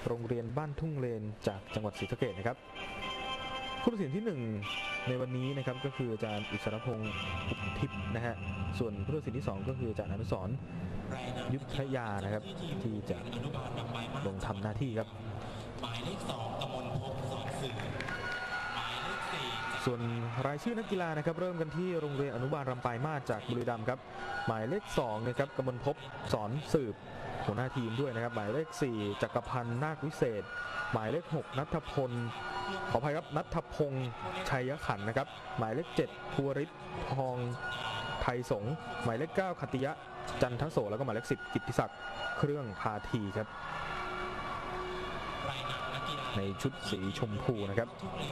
โรงเรียนบ้านทุ่งเลนจากจังหวัดศรีสะเกษนะครับผู้ตัดสินที่1ในวันนี้นะครับก็คืออาจารย์อิสรพงศ์อุปทิพย์นะฮะส่วนผู้ตัดสินที่2ก็คืออาจารย์อนุสรณ์ยุทธยานะครับที่จะลงทำหน้าที่ครับหมายเลข2กมลภพสอนสื่อหมายเลข4 ส่วนรายชื่อนักกีฬานะครับเริ่มกันที่โรงเรียนอนุบาลลำปลายมาศจากบุรีรัมย์ครับหมายเลข2นะครับกมลภพสอนสืบหัวหน้าทีมด้วยนะครับหมายเลข4จักรพันธ์นาควิเศษหมายเลข6ณัฐพลขออภัยครับณัฐพงษ์ชัยขันธ์นะครับหมายเลข7ภูริศทองไทยสงฆ์หมายเลข9ขัตติยะจันทโสแล้วก็หมายเลข10กิตติศักดิ์เครื่องพาทีครับในชุดสีชมพูนะครับ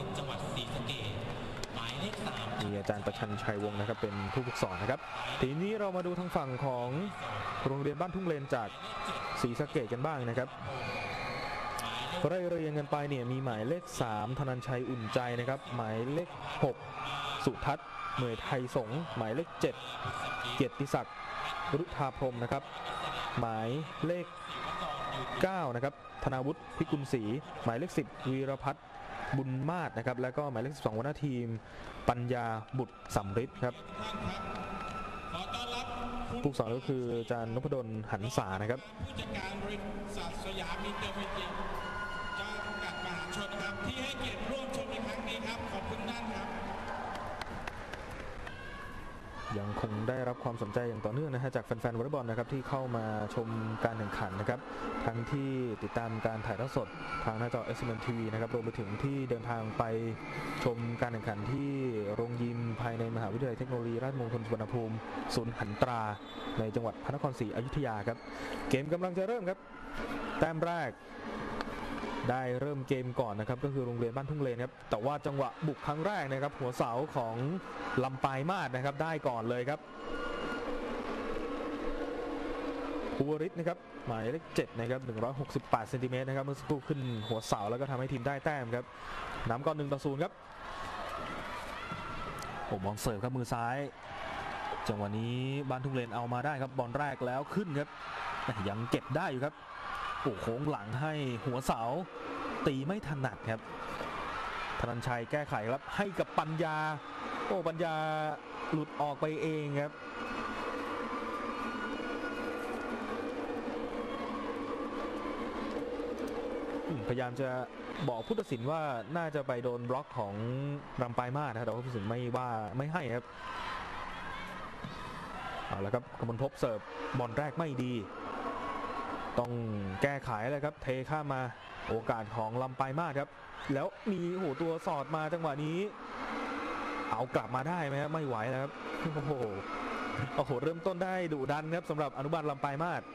มีอาจารย์ประชันชัยวงศ์นะครับเป็นผู้ฝึกสอนนะครับทีนี้เรามาดูทางฝั่งของโรงเรียนบ้านทุ่งเลนจากศรีสะเกษกันบ้างนะครับไล่เรียงกันไปเนี่ยมีหมายเลข3ธนัญชัยอุ่นใจนะครับหมายเลข6สุทัศน์เหมยไทยสงฆ์หมายเลข7เกียรติศักดิ์รุธาพรหมนะครับหมายเลข9นะครับธนาวุฒิพิกุลศรีหมายเลข10วีรพัฒน์บุญมาศนะครับแล้วก็หมายเลข12หัวหน้าทีมปัญญาบุตรสำริดครับผู้สอนก็คืออาจารย์นพดลหันษานะครับผู้จัดการบริษัทสยามอินเตอร์เมดิเอทจำกัดมหาชนครับที่ให้เกียรติร่วมชมในครั้งนี้ครับขอบคุณท่านครับยังคงได้รับความสนใจอย่างต่อเนื่องนะฮะจากแฟนๆวอลเลย์บอลนะครับที่เข้ามาชมการแข่งขันนะครับทั้งที่ติดตามการถ่ายทอดสดทางหน้าจอ SMN TV นะครับรวมไปถึงที่เดินทางไปชมการแข่งขันที่โรงยิมภายในมหาวิทยาลัยเทคโนโลยีราชมงคลสุวรรณภูมิศูนย์หันตราในจังหวัดพระนครศรีอยุธยาครับเกมกำลังจะเริ่มครับแต้มแรกได้เริ่มเกมก่อนนะครับก็คือโรงเรียนบ้านทุ่งเลนครับแต่ว่าจังหวะบุกครั้งแรกนะครับหัวเสาของลำปลายมาศนะครับได้ก่อนเลยครับภูวริศนะครับหมายเลข7นะครับ168เซนติเมตรนะครับเมื่อสักครู่ขึ้นหัวเสาแล้วก็ทำให้ทีมได้แต้มครับนำก่อน1-0ครับผมมองเสิร์ฟครับมือซ้ายจังหวะนี้บ้านทุ่งเลนเอามาได้ครับบอลแรกแล้วขึ้นครับยังเก็บได้อยู่ครับโอ้โค้งหลังให้หัวเสาตีไม่ถนัดครับธนัญชัยแก้ไขครับให้กับปัญญาโอ้ปัญญาหลุดออกไปเองครับพยายามจะบอกผู้ตัดสินว่าน่าจะไปโดนบล็อกของลำปลายมาศนะครับแต่ว่าผู้ตัดสินไม่ให้ครับเอาละครับกมลภพเสิร์ฟบอลแรกไม่ดีต้องแก้ไขเลยครับเทข้ามมาโอกาสของลำปลายมาศครับแล้วมีตัวสอดมาจังหวะนี้เอากลับมาได้ไหมครับไม่ไหวแล้วครับโอ้โหเริ่มต้นได้ดุดันครับสำหรับอนุบาลลำปลายมาศ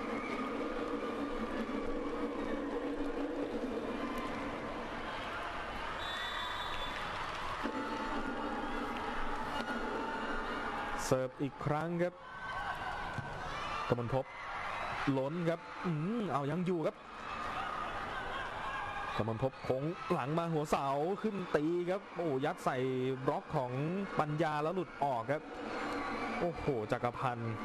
เสิร์ฟอีกครั้งครับกมลภพล้นครับเอายังอยู่ครับกมลภพโค้งหลังมาหัวเสาขึ้นตีครับโอ้ยัดใส่บล็อกของปัญญาแล้วหลุดออกครับโอ้โหจักรพันธ์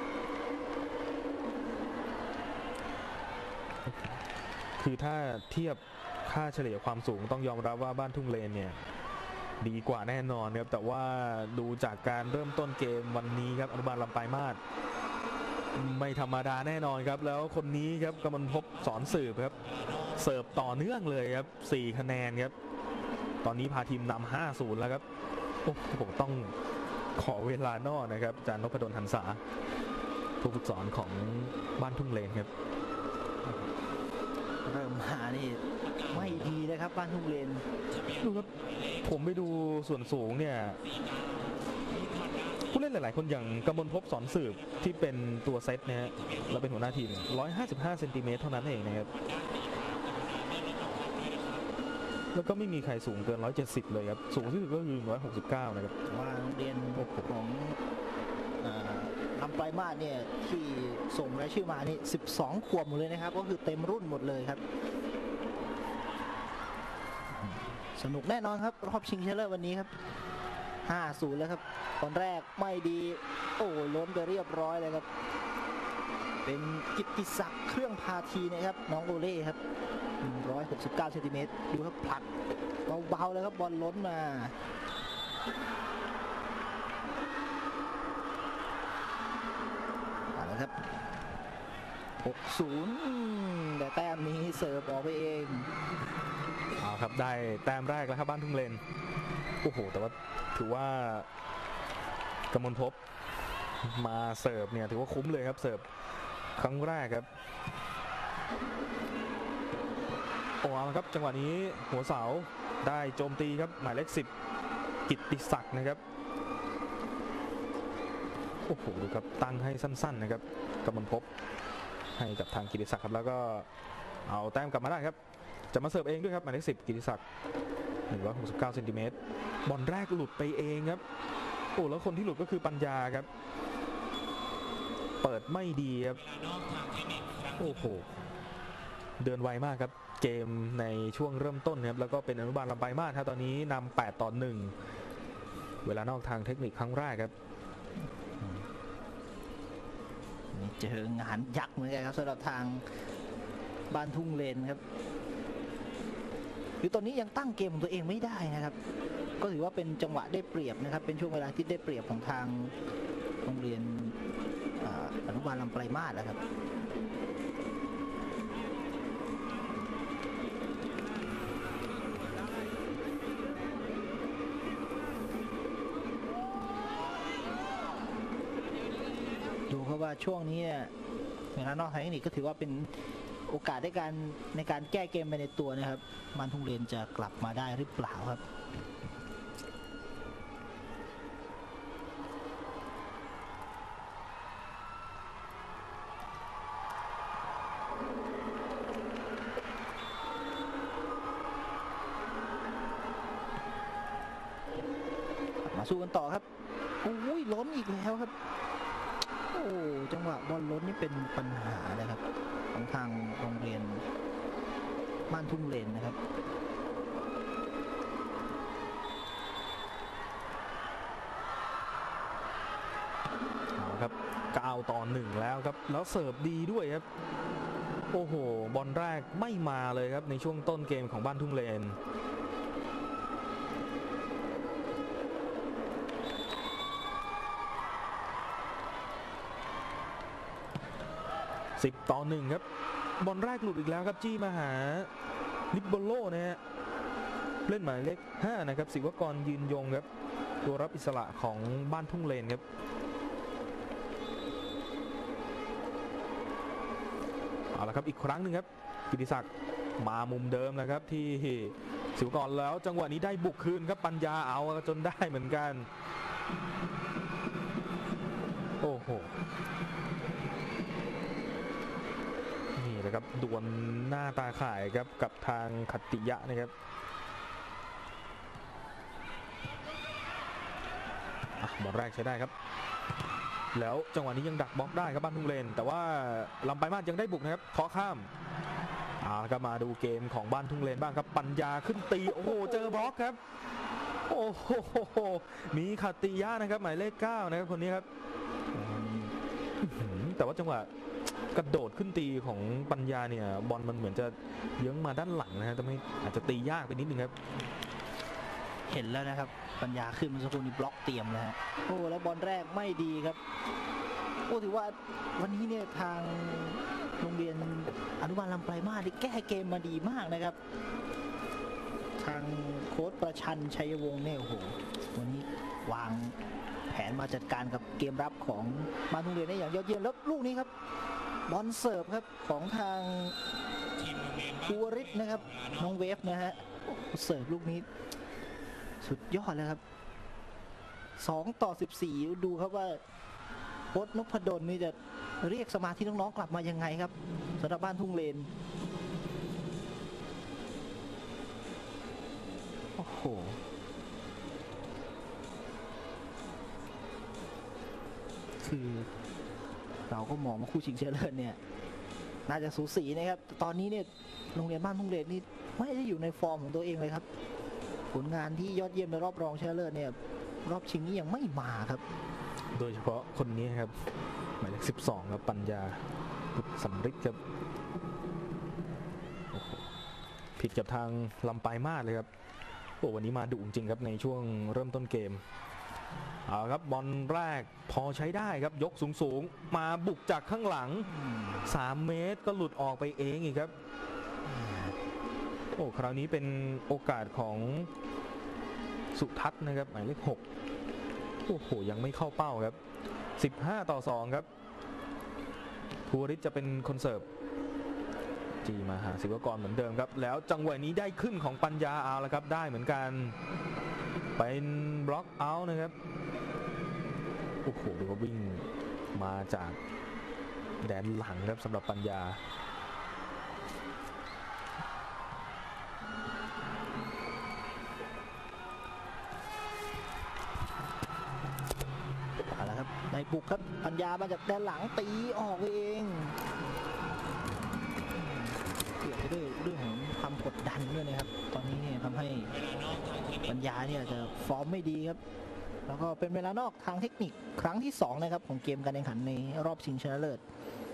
คือถ้าเทียบค่าเฉลี่ยความสูงต้องยอมรับว่าบ้านทุ่งเลนเนี่ยดีกว่าแน่นอนครับแต่ว่าดูจากการเริ่มต้นเกมวันนี้ครับอนุบาลลำปลายมาศไม่ธรรมดาแน่นอนครับแล้วคนนี้ครับกมลภพสอนสืบครับเสิร์ฟต่อเนื่องเลยครับ4คะแนนครับตอนนี้พาทีมนำ 5-0 แล้วครับโอ้โหต้องขอเวลานอกนะครับอาจารย์นพดลหันษาผู้ฝึกสอนของบ้านทุ่งเลนครับเริ่มมานี่ไม่ดีนะครับบ้านทุ่งเลนดูครับผมไปดูส่วนสูงเนี่ยผู้เล่นหลายๆคนอย่างกมลภพสอนสืบที่เป็นตัวเซตนะฮะเราเป็นหัวหน้าทีม155เซนติเมตรเท่านั้นเองนะครับแล้วก็ไม่มีใครสูงเกิน170เลยครับสูงที่สุดก็คือ169นะครับว่าเรียนของลำปลายมาศเนี่ยที่ส่งรายชื่อมานี่12ขวบหมดเลยนะครับก็คือเต็มรุ่นหมดเลยครับสนุกแน่นอนครับรอบชิงชนะเลิศวันนี้ครับ5-0แล้วครับตอนแรกไม่ดีโอ้ล้นไปเรียบร้อยเลยครับเป็นกิตติศักดิ์เครื่องพาทีนะครับน้องโอเล่ครับ 169เซนติเมตรดูครับผลักเบาๆเลยครับบอลล้นมาเอาละครับ60แต่แต้มนี้เสิร์ฟออกไปเองเอาครับได้แต้มแรกแล้วครับบ้านทุ่งเลนโอ้โหแต่ว่าถือว่ากมลภพมาเสิร์ฟเนี่ยถือว่าคุ้มเลยครับเสิร์ฟครั้งแรกครับโอ้เอาละครับจังหวะนี้หัวเสาได้โจมตีครับหมายเลข10กิตติศักดิ์นะครับโอ้โหดูครับตั้งให้สั้นๆนะครับกมลภพให้กับทางกิตติศักดิ์ครับแล้วก็เอาแต้มกลับมาได้ครับจะมาเสิร์ฟเองด้วยครับหมายเลข10กิตติศักดิ์169เซนติเมตรบอลแรกหลุดไปเองครับโอ้แล้วคนที่หลุดก็คือปัญญาครับเปิดไม่ดีครับโอ้โหเดินไวมากครับเกมในช่วงเริ่มต้นครับแล้วก็เป็นอนุบาลลำปางมาศครับตอนนี้นำ8-1เวลานอกทางเทคนิคครั้งแรกครับเจองานยักษ์เหมือนกันครับสำหรับทางบ้านทุ่งเลนครับคือตอนนี้ยังตั้งเกมของตัวเองไม่ได้นะครับก็ถือว่าเป็นจังหวะได้เปรียบนะครับเป็นช่วงเวลาที่ได้เปรียบของทางโรงเรียนอนุบาลลำปลายมาศนะครับดูเพราะว่าช่วงนี้เวลานอกทางเทคนิคก็ถือว่าเป็นโอกาสในการแก้เกมไปในตัวนะครับบ้านทุ่งเลนจะกลับมาได้หรือเปล่าครับมาสู้กันต่อครับโอ้ยล้นอีกแล้วครับโอ้จังหวะบอลล้นนี่เป็นปัญหาเลยครับของทางโรงเรียนบ้านทุ่งเลนนะครับเอาครับ9-1แล้วครับแล้วเสิร์ฟดีด้วยครับโอ้โหบอลแรกไม่มาเลยครับในช่วงต้นเกมของบ้านทุ่งเลน10-1ครับบอลแรกหลุดอีกแล้วครับจี้มาหาลิโบโลนะฮะเล่นหมายเลข5นะครับศิวกรยืนยงครับตัวรับอิสระของบ้านทุ่งเลนครับเอาละครับอีกครั้งหนึ่งครับกิติศักดิ์มามุมเดิมนะครับที่ศิวกรแล้วจังหวะนี้ได้บุกคืนครับปัญญาเอาจนได้เหมือนกันโอ้โหนี่นะครับดวลหน้าตาข่ายครับกับทางขัตติยะนะครับบอลแรกใช้ได้ครับแล้วจังหวะนี้ยังดักบล็อกได้ครับบ้านทุ่งเลนแต่ว่าลำปลายมาศยังได้บุกนะครับเคาะข้ามก็มาดูเกมของบ้านทุ่งเลนบ้างครับปัญญาขึ้นตีโอ้โหเจอบล็อกครับโอ้โหมีขัตติยะนะครับหมายเลข9นะครับคนนี้ครับแต่ว่าจังหวะกระโดดขึ้นตีของปัญญาเนี่ยบอลมันเหมือนจะเยื้องมาด้านหลังนะฮะแต่ไม่อาจจะตียากไปนิดนึงครับเห็นแล้วนะครับปัญญาขึ้นมาสักครู่นี้บล็อกเตรียมแล้วฮะโอ้แล้วบอลแรกไม่ดีครับโอ้ถือว่าวันนี้เนี่ยทางโรงเรียนอนุบาลลำปลายมาศได้แก้เกมมาดีมากนะครับทางโค้ชประชันชัยวงศ์เนี่ยโอ้โหวันนี้วางแผนมาจัดการกับเกมรับของบ้านทุ่งเลนได้อย่างยอดเยี่ยมแล้วลูกนี้ครับบอลเสิร์ฟครับของทางภูวริศนะครับน้องเวฟนะฮะเสิร์ฟลูกนี้สุดยอดเลยครับ2-14ดูครับว่าโค้ชนพดลนี่จะเรียกสมาธิน้องๆกลับมายังไงครับสำหรับบ้านทุ่งเลนโอ้โหคือเราก็มองว่าคู่ชิงชนะเลิศเนี่ยน่าจะสูสีนะครับตอนนี้เนี่ยโรงเรียนบ้านทุ่งเลนนี่ไม่ได้อยู่ในฟอร์มของตัวเองเลยครับผลงานที่ยอดเยี่ยมในรอบรองชนะเลิศเนี่ยรอบชิงนี้ยังไม่มาครับโดยเฉพาะคนนี้ครับหมายเลข12ครับปัญญาบุตรสำริดครับผิดกับทางลำปายมาศเลยครับโอ้วันนี้มาดุจริงครับในช่วงเริ่มต้นเกมเอาครับบอลแรกพอใช้ได้ครับยกสูงมาบุกจากข้างหลัง3 เมตรก็หลุดออกไปเองอีกครับโอ้คราวนี้เป็นโอกาสของสุทัศน์นะครับหมายเลข6โอ้โหยังไม่เข้าเป้าครับ15-2ครับภูริศจะเป็นคนเสิร์ฟจีมาหาศิวกรเหมือนเดิมครับแล้วจังหวะนี้ได้ขึ้นของปัญญาเอาละครับได้เหมือนกันเป็นบล็อกเอาท์นะครับโอ้โหดูว่าวิ่งมาจากแดนหลังครับสำหรับปัญญาเอาละครับในบุกครับปัญญามาจากแดนหลังตีออกเองเกี่ยวด้วยเรื่องของความกดดันด้วยนะครับตอนนี้เนี่ยทำให้ปัญญาเนี่ยจะฟอร์มไม่ดีครับแล้วก็เป็นเวลานอกทางเทคนิคครั้งที่2นะครับของเกมการแข่งขันในรอบชิงชนะเลิศ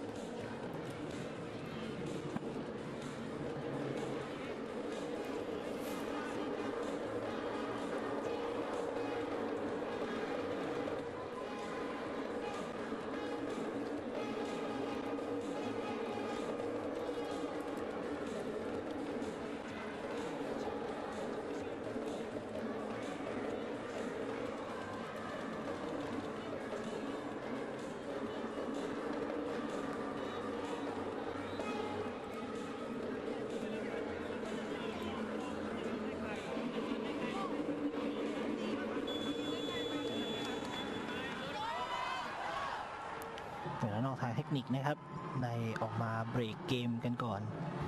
เวลานอกทางเทคนิคนะครับในออกมาเบรกเกมกันก่อน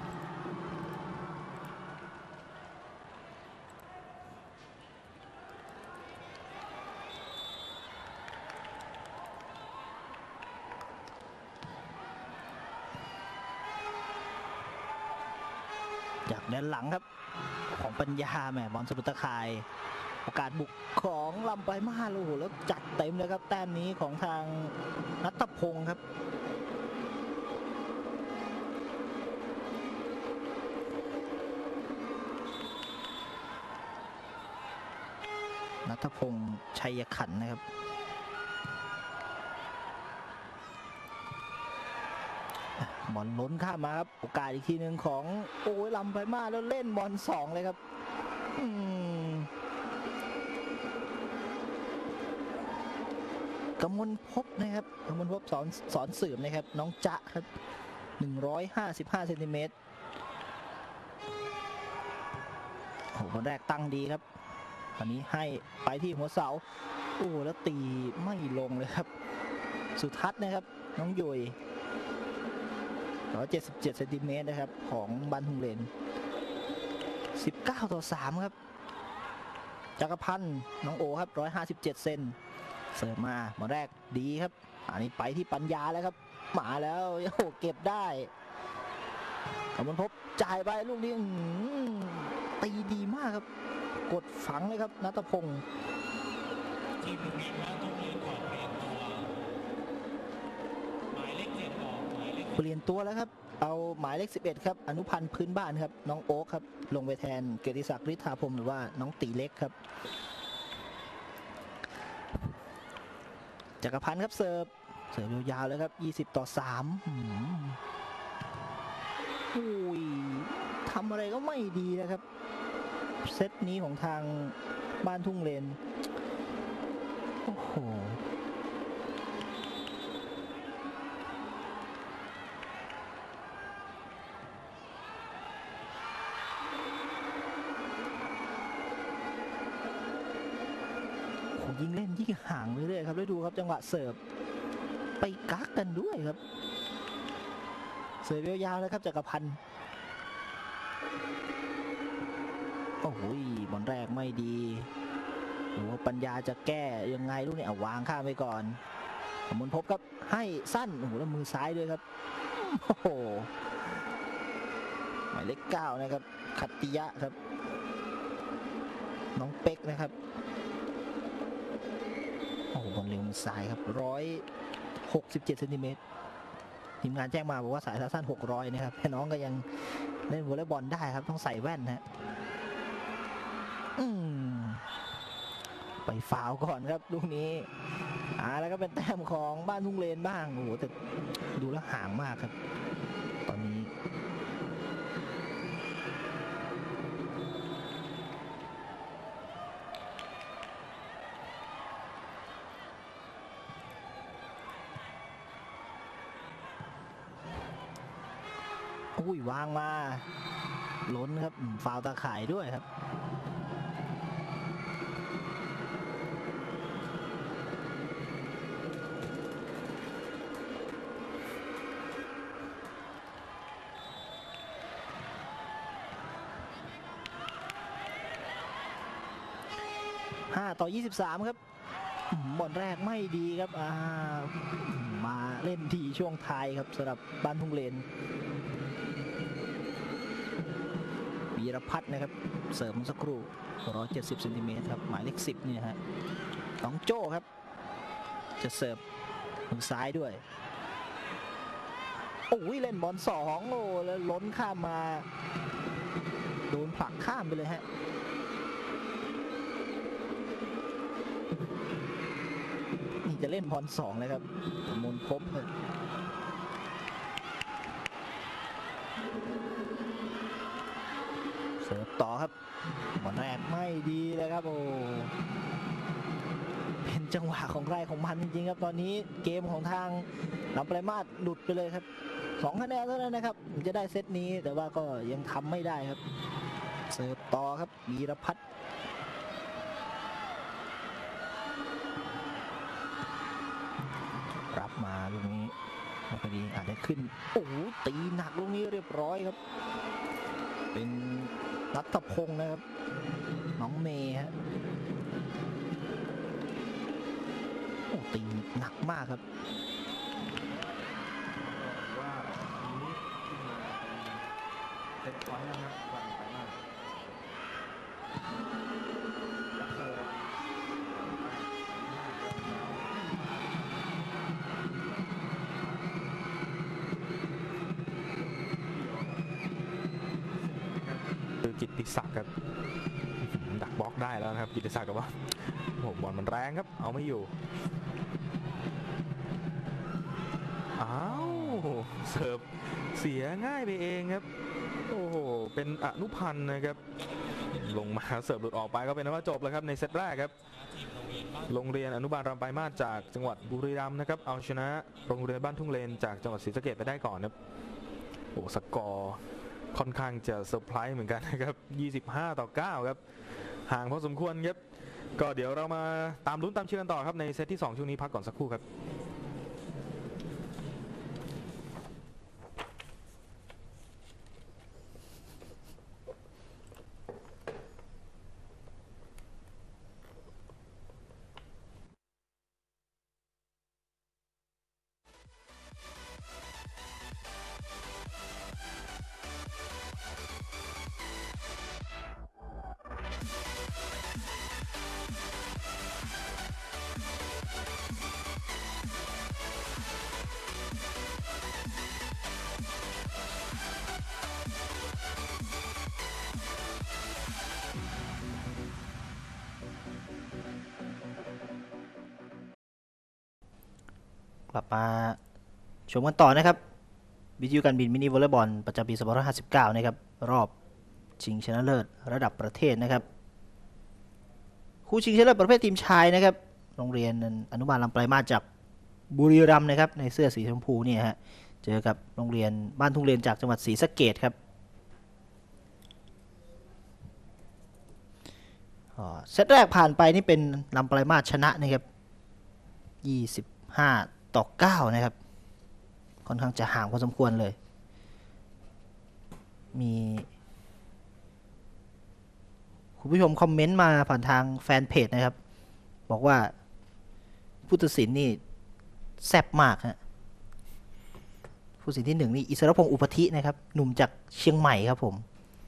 จากด้านหลังครับของปัญญาแหมบอลสลุดตะข่ายโอกาสบุกของลำปายมาศโอ้โหแล้วจัดเต็มเลยครับแต้มนี้ของทางณัฐพงศ์ครับณัฐพงศ์ชัยขันธ์นะครับบอลล้นข้ามมาครับโอกาสอีกทีหนึ่งของโอ้ยลำปายมาศแล้วเล่นบอล2เลยครับกมลภพนะครับกมลภพสอนสืบนะครับน้องจ๊ะครับ155เซนติเมตรโอ้คนแรกตั้งดีครับตอนนี้ให้ไปที่หัวเสาโอ้แล้วตีไม่ลงเลยครับสุทัศน์นะครับน้องยุย177เซนติเมตรนะครับของบ้านทุ่งเลน19-3ครับจักรพันธ์น้องโอครับ157เซนเสิร์ฟมาบอลแรกดีครับอันนี้ไปที่ปัญญาแล้วครับมาแล้วโอ้โหเก็บได้กมลภพจ่ายไปลูกนี้ตีดีมากครับกดฝังเลยครับณัฐพงศ์ทีมโรงเรียนบ้านทุ่งเลนก่อนเปลี่ยนตัวหมายเลข7ออกหมายเลขเปลี่ยนตัวแล้วครับเอาหมายเลข11ครับอนุพันธ์พื้นบ้านครับน้องโอ๊คครับลงไปแทนเกียรติศักดิ์ฤทธาพรหมหรือว่าน้องตีเล็กครับจักรพันธ์ครับเสิร์ฟยาวๆเลยครับ20-3อุ้ยทำอะไรก็ไม่ดีนะครับเซตนี้ของทางบ้านทุ่งเลนโอ้โหยิ่งเล่นยิ่งห่างไปเรื่อยครับแล้วดูครับจังหวะเสิร์ฟไปกักกันด้วยครับเสิร์ฟยาวๆเลยครับจักรพันธ์โอ้โหบอลแรกไม่ดีโอ้ปัญญาจะแก้ยังไงลูกนี้เอาวางข้ามไปก่อนกมลภพครับให้สั้นโอ้โหแล้วมือซ้ายด้วยครับโอ้โหหมายเลข9นะครับขัตติยะครับน้องเป๊กนะครับโอ้โหบอลเร็วมือซ้ายครับ167เซนติเมตรทีมงานแจ้งมาบอกว่าสายสั้น600นะครับแต่น้องก็ยังเล่นวอลเลย์บอลได้ครับต้องใส่แว่นนะฮะไปฟาวก่อนครับลูกนี้แล้วก็เป็นแต้มของบ้านทุ่งเลนบ้างโอ้โหแต่ดูแล้วห่างมากครับตอนนี้วางมาล้นครับฟาวตาข่ายด้วยครับ5-23ครับบอลแรกไม่ดีครับมาเล่นทีช่วงท้ายครับสำหรับบ้านทุ่งเลนวีรพัฒน์นะครับเสริมสักครู่170 เซนติเมตรครับหมายเลข 10นี่ฮะน้องโจ้ครับจะเสิร์ฟมือซ้ายด้วยเล่นบอล2แล้วล้นข้ามมาโดนผลักข้ามไปเลยฮะนี่จะเล่นบอล2เลยครับมนพบเสิร์ฟต่อครับบอลแรกไม่ดีเลยครับเป็นจังหวะของใครของมันจริงๆครับตอนนี้เกมของทางลำปลายมาสหลุดไปเลยครับ2 คะแนนเท่านั้นนะครับจะได้เซตนี้แต่ว่าก็ยังทำไม่ได้ครับเสิร์ฟต่อครับวีรพัฒน์รับมาลูกนี้พอดีอาจจะขึ้นตีหนักลูกนี้เรียบร้อยครับเป็นรัตพงศ์นะครับน้องเมย์ฮะตีหนักมากครับว่านี้เซ็ตพอยต์นะครับวันไปมากคือกิตติศักดิ์ครับดักบล็อกได้แล้วนะครับกิตติศักดิ์กับว่าบอลมันแรงครับเอาไม่อยู่เสิร์ฟเสียง่ายไปเองครับโอ้โหเป็นอนุพันธ์นะครับลงมาเสิร์ฟหลุดออกไปก็เป็นว่าจบแล้วครับในเซตแรกครับโรงเรียนอนุบาลรำปลายมาสจากจังหวัดบุรีรัมย์นะครับเอาชนะโรงเรียนบ้านทุ่งเลนจากจังหวัดศรีสะเกษไปได้ก่อนครับโอ้สกอร์ค่อนข้างจะเซอร์ไพรส์เหมือนกันนะครับ25-9ครับห่างพอสมควรครับก็เดี๋ยวเรามาตามลุ้นตามเชียร์กันต่อครับในเซตที่2ช่วงนี้พักก่อนสักครู่ครับกลับมาชมกันต่อนะครับวิทยุการบินมินิวอลเลย์บอลประจำปี2559นะครับรอบชิงชนะเลิศระดับประเทศนะครับคู่ชิงชนะเลิศประเภททีมชายนะครับโรงเรียนอนุบาลลำปลายมาสจากบุรีรัมย์นะครับในเสื้อสีชมพูนี่ฮะเจอกับโรงเรียนบ้านทุ่งเลนจากจังหวัดศรีสะเกษครับเซตแรกผ่านไปนี่เป็นลำปลายมาสชนะนะครับ25-9นะครับค่อนข้างจะห่างพอสมควรเลยมีคุณผู้ชมคอมเมนต์มาผ่านทางแฟนเพจนะครับบอกว่าผู้ตัดสินนี่แซ่บมากฮะผู้ตัดสินที่1นี่อิสรพงษ์อุปธินะครับหนุ่มจากเชียงใหม่ครับผม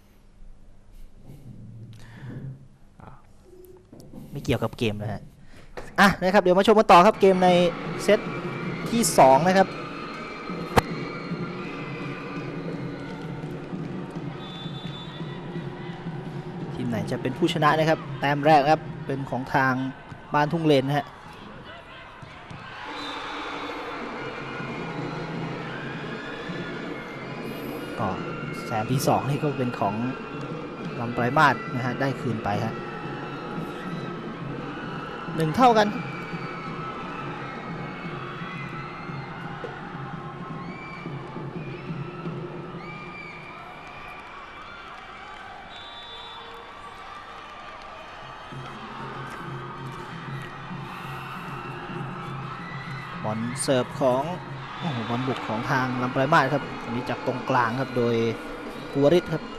ไม่เกี่ยวกับเกมนะฮะนะครับเดี๋ยวมาชมกันต่อครับเกมในเซตที่2นะครับจะเป็นผู้ชนะนะครับแต้มแรกครับเป็นของทางบ้านทุ่งเลนนะฮะก็แต้มที่2นี่ก็เป็นของลำปลายมาศนะฮะได้คืนไปฮะ1 เท่ากันบอลเสิร์ฟของบอลบุกของทางลำปลายมาศครับอันนี้จากตรงกลางครับโดยภูวริศครับ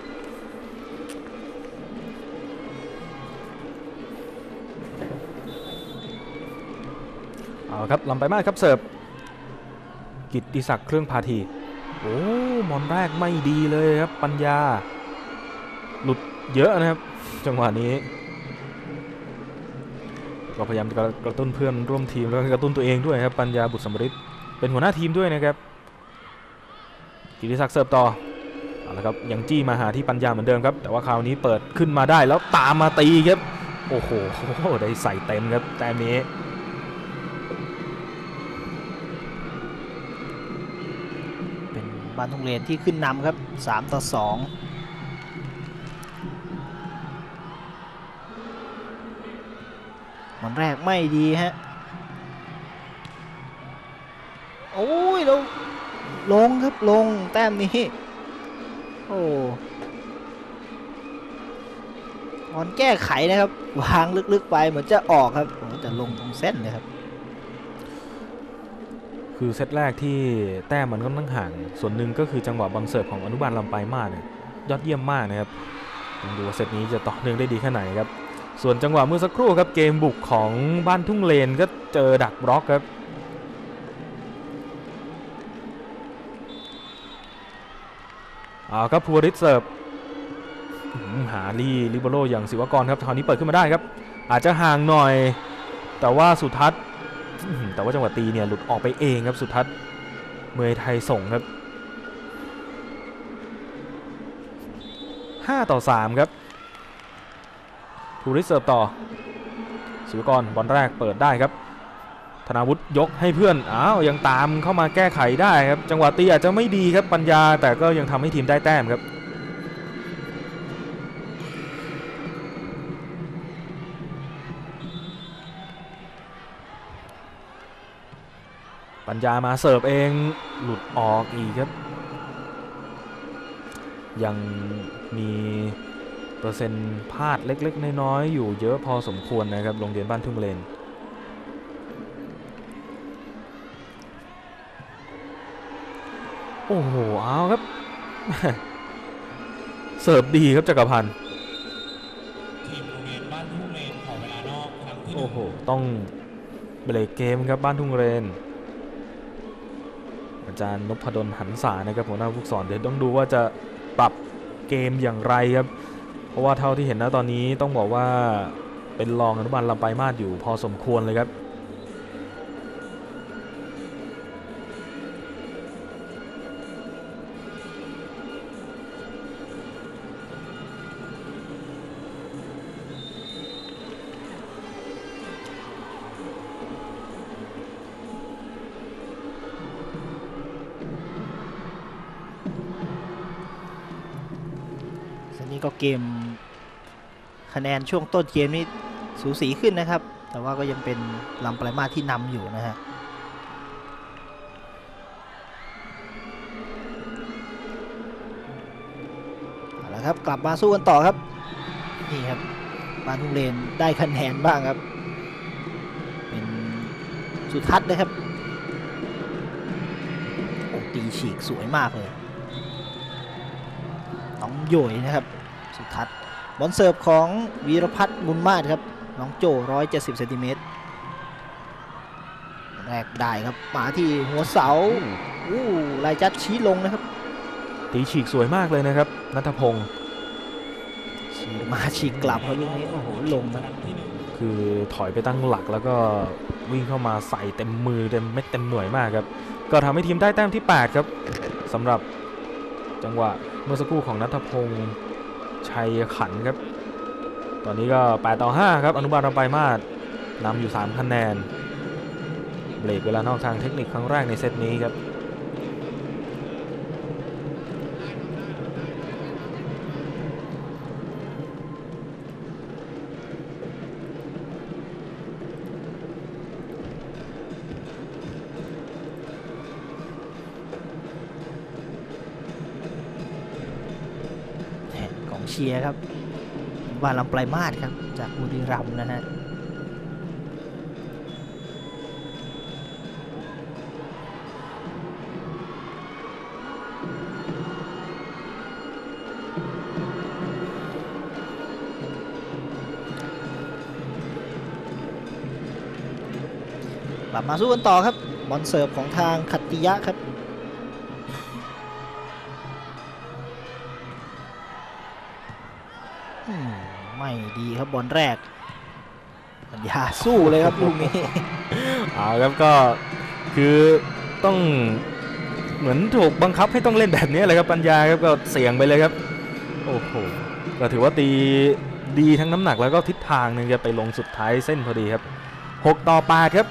เอาครับลำปลายมาศครับเสิร์ฟกิตติศักดิ์เครื่องพาทีโอ้บอลแรกไม่ดีเลยครับปัญญาหลุดเยอะนะครับจังหวะนี้ก็พยายามจะกระตุ้นเพื่อนร่วมทีมแล้วก็กระตุ้นตัวเองด้วยครับปัญญาบุตรสำริดเป็นหัวหน้าทีมด้วยนะครับกิตติศักดิ์เสิร์ฟต่อเอาละครับยังจี้มาหาที่ปัญญาเหมือนเดิมครับแต่ว่าคราวนี้เปิดขึ้นมาได้แล้วตามมาตีครับโอ้โหได้ใส่เต็มครับแต่นี้เป็นบ้านทุ่งเลนที่ขึ้นนำครับ3-2มันแรกไม่ดีฮะโอ้ยลงครับลงแต้มนี้โอ้บอลแก้ไขนะครับวางลึกๆไปเหมือนจะออกครับแต่ลงตรงเส้นเลยครับคือเซตแรกที่แต้มมันก็ต้องห่างส่วนหนึ่งก็คือจังหวะบอลเสิร์ฟของอนุบาลลำปลายมาศเนี่ยยอดเยี่ยมมากนะครับต้องดูว่าเซตนี้จะต่อเนื่องได้ดีแค่ไหนครับส่วนจังหวะเมื่อสักครู่ครับเกมบุกของบ้านทุ่งเลนก็เจอดักบล็อกครับเอาครับภูวริศเสิร์ฟหาลิเบโร่อย่างศิวกรครับคราวนี้เปิดขึ้นมาได้ครับอาจจะห่างหน่อยแต่ว่าสุทัศน์แต่ว่าจังหวะตีเนี่ยหลุดออกไปเองครับสุทัศน์เมยไทยส่งครับ5-3ครับภูริศเสิร์ฟต่อศิวกรบอลแรกเปิดได้ครับธนาวุฒิยกให้เพื่อนยังตามเข้ามาแก้ไขได้ครับจังหวะตีอาจจะไม่ดีครับปัญญาแต่ก็ยังทำให้ทีมได้แต้มครับปัญญามาเสิร์ฟเองหลุดออกอีกครับยังมีเปอร์เซ็นต์พลาดเล็กๆน้อยๆอยู่เยอะพอสมควรนะครับโรงเรียนบ้านทุ่งเลนโอ้โหเอาครับ เสิร์ฟดีครับจักรพันธ์ทีมโรงเรียนบ้านทุ่งเลนขอเวลานอกครั้งที่โอ้โหต้องเบรกเกมครับบ้านทุ่งเลนอาจารย์นพดลหันษานะครับหัวหน้าผู้สอนเดี๋ยวต้องดูว่าจะปรับเกมอย่างไรครับเพราะว่าเท่าที่เห็นนะตอนนี้ต้องบอกว่าเป็นรองอนุบาลลำปลายมาศอยู่พอสมควรเลยครับนี่ก็เกมคะแนนช่วงต้นเกมนี้สูสีขึ้นนะครับแต่ว่าก็ยังเป็นลำปลายมาศที่นำอยู่นะฮะเอาละครับกลับมาสู้กันต่อครับนี่ครับบ้านทุ่งเลนได้คะแนนบ้างครับเป็นสุทัศน์นะครับโอ้ตีฉีกสวยมากเลยน้องโยยนะครับสุทัศน์บอลเสิร์ฟของวีรพัฒน์บุญมาศครับน้องโจ170เซนติเมตรแรกได้ครับมาที่หัวเสาลายจัดชี้ลงนะครับตีฉีกสวยมากเลยนะครับณัฐพงศ์ฉีกมาฉีกกลับครับลูกนี้โอ้โหลงนะคือถอยไปตั้งหลักแล้วก็วิ่งเข้ามาใส่เต็มมือเต็มเม็ดเต็มหน่วยมากครับก็ทำให้ทีมได้แต้มที่8ครับสำหรับจังหวะเมื่อสักครู่ของณัฐพงศ์ชัยขันครับตอนนี้ก็8-5ครับอนุบาลลำปลายมาศนำอยู่3คะแนนเบรกเวลานอกทางเทคนิคครั้งแรกในเซตนี้ครับเชียร์ครับวาลำปลายมาศครับจากบุรีรัมย์นะฮะกลับมาสู้กันต่อครับบอลเสิร์ฟของทางขัตติยะครับไม่ดีครับบอลแรกปัญญาสู้เลยครับลูกนี้ครับก็คือต้องเหมือนถูกบังคับให้ต้องเล่นแบบนี้เลยครับปัญญาครับก็เสี่ยงไปเลยครับโอ้โหก็ถือว่าตีดีทั้งน้ำหนักแล้วก็ทิศทางนึงจะไปลงสุดท้ายเส้นพอดีครับ6-8ครับ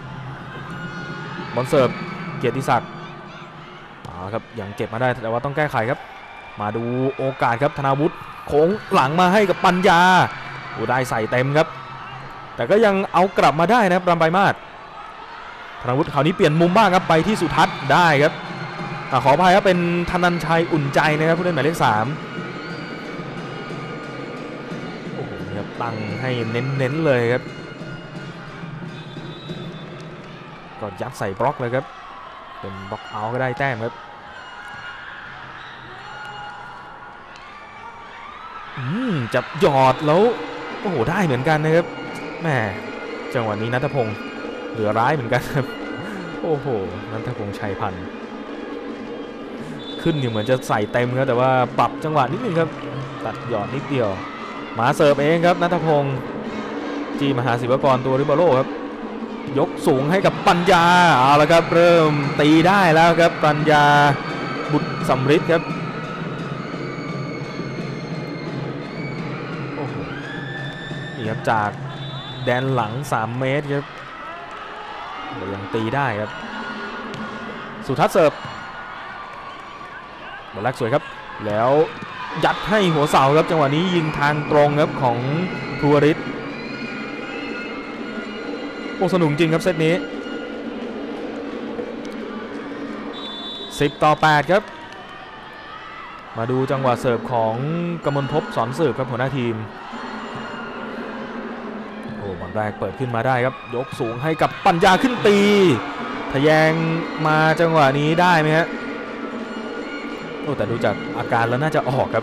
บอลเสิร์ฟเกียรติศักดิ์ครับยังเก็บมาได้แต่ว่าต้องแก้ไขครับมาดูโอกาสครับธนาวุฒิโค้งหลังมาให้กับปัญญาได้ใส่เต็มครับแต่ก็ยังเอากลับมาได้นะครับลำปลายมาศธนาวุฒิคราวนี้เปลี่ยนมุมบ้างครับไปที่สุทัศน์ได้ครับขออภัยครับเป็นธนัญชัยอุ่นใจนะครับผู้เล่นหมายเลข3โอ้โหครับตั้งให้เน้นเลยครับก็ยัดใส่บล็อกเลยครับเป็นบล็อกเอาก็ได้แต้มครับจับหยอดแล้วโอ้โหได้เหมือนกันนะครับแม่จังหวะนี้ณัฐพงศ์เหลือร้ายเหมือนกันครับโอ้โหณัฐพงศ์ชัยพันธ์ขึ้นอยู่เหมือนจะใส่เต็มครับแต่ว่าปรับจังหวะนิดนึงครับตัดหยอดนิดเดียวมาเสิร์ฟเองครับณัฐพงศ์จีมหาศิวกรตัวริบาโลครับยกสูงให้กับปัญญาเอาละครับเริ่มตีได้แล้วครับปัญญาบุตรสำริดครับนี่ครับจากแดนหลัง3 เมตรครับยังตีได้ครับสุทัศน์เสิร์ฟบอลแรกสวยครับแล้วยัดให้หัวเสาครับจังหวะนี้ยิงทางตรงครับของภูริศโอ้สนุกจริงครับเซตนี้10-8ครับมาดูจังหวะเสิร์ฟของกมลภพสอนสืบครับหัวหน้าทีมโอ้บอลแรกเปิดขึ้นมาได้ครับยกสูงให้กับปัญญาขึ้นตีทะแยงมาจังหวะนี้ได้ไหมฮะโอ้แต่ดูจากอาการแล้วน่าจะออกครับ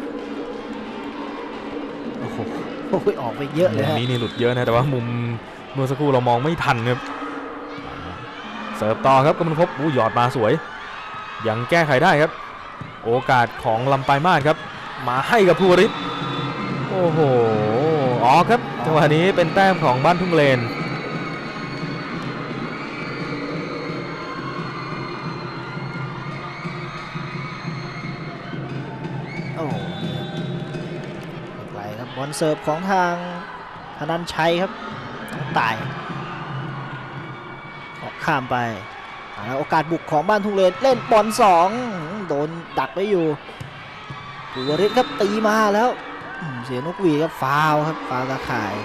โอ้โหออกไปเยอะเลยนี่หลุดเยอะนะแต่ว่ามุมเมื่อสักครู่เรามองไม่ทันครับเสิร์ฟต่อครับกมลภพหยอดมาสวยยังแก้ไขได้ครับโอกาสของลำปลายมาศครับมาให้กับภูริศโอ้โหออกครับจังหวะนี้เป็นแต้มของบ้านทุ่งเลนโอ้ไกลครับบอลเสิร์ฟของทางธนัญชัยครับตายออกข้ามไปโอกาสบุกของบ้านทุ่งเลนเล่นบอล2โดนดักไว้อยู่ภูริศครับตีมาแล้วเสียนกหวีดครับฟาวครับฟาวตะข่าย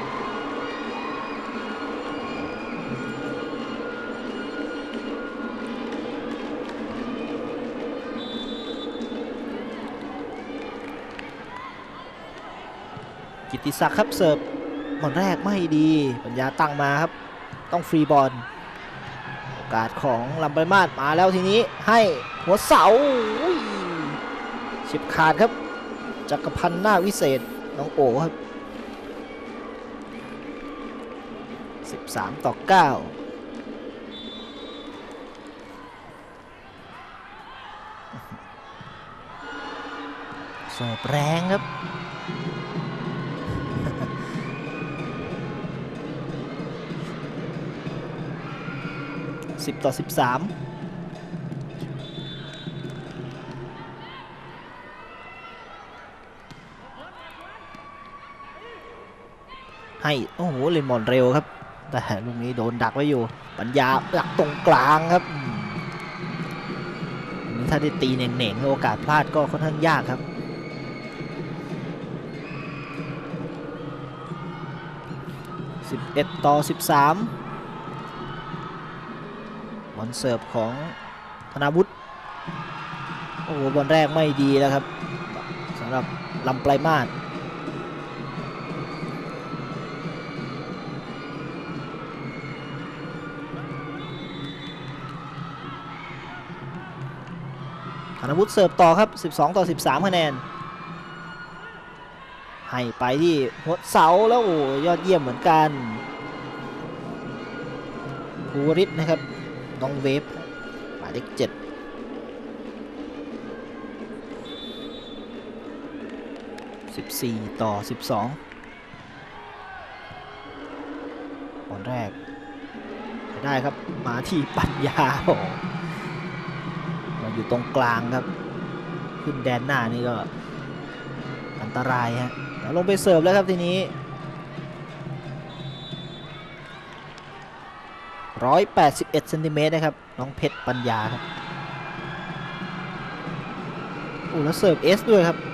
กิตติศักดิ์ครับเสิร์ฟบอลแรกไม่ดีปัญญาตั้งมาครับต้องฟรีบอลโอกาสของลำปลายมาศมาแล้วทีนี้ให้หัวเสาฉิบขาดครับจักรพันธ์หน้าวิเศษน้องโอครับ13-9เสิร์ฟแรงครับ10-13 ให้โอ้โหเล่นบอลเร็วครับแต่ลูกนี้โดนดักไว้อยู่ปัญญาดักตรงกลางครับถ้าได้ตีเหน่งๆโอกาสพลาดก็ค่อนข้างยากครับ11-13บอลเสิร์ฟของธนาวุฒิโอ้โหบอลแรกไม่ดีแล้วครับสำหรับลำปลายมาศธนวุฒิเสิร์ฟต่อครับ12-13คะแนนให้ไปที่หัวเสาแล้วโอ้ยอดเยี่ยมเหมือนกันภูวริศนะครับน้องเวฟหมายเลข714-12บอลแรกได้ครับมาที่ปัญญามาอยู่ตรงกลางครับขึ้นแดนหน้านี่ก็อันตรายฮะแล้วลงไปเสิร์ฟแล้วครับทีนี้181เซนติเมตรนะครับน้องเพชรปัญญาครับโอ้แล้วเสิร์ฟเอสด้วยครับ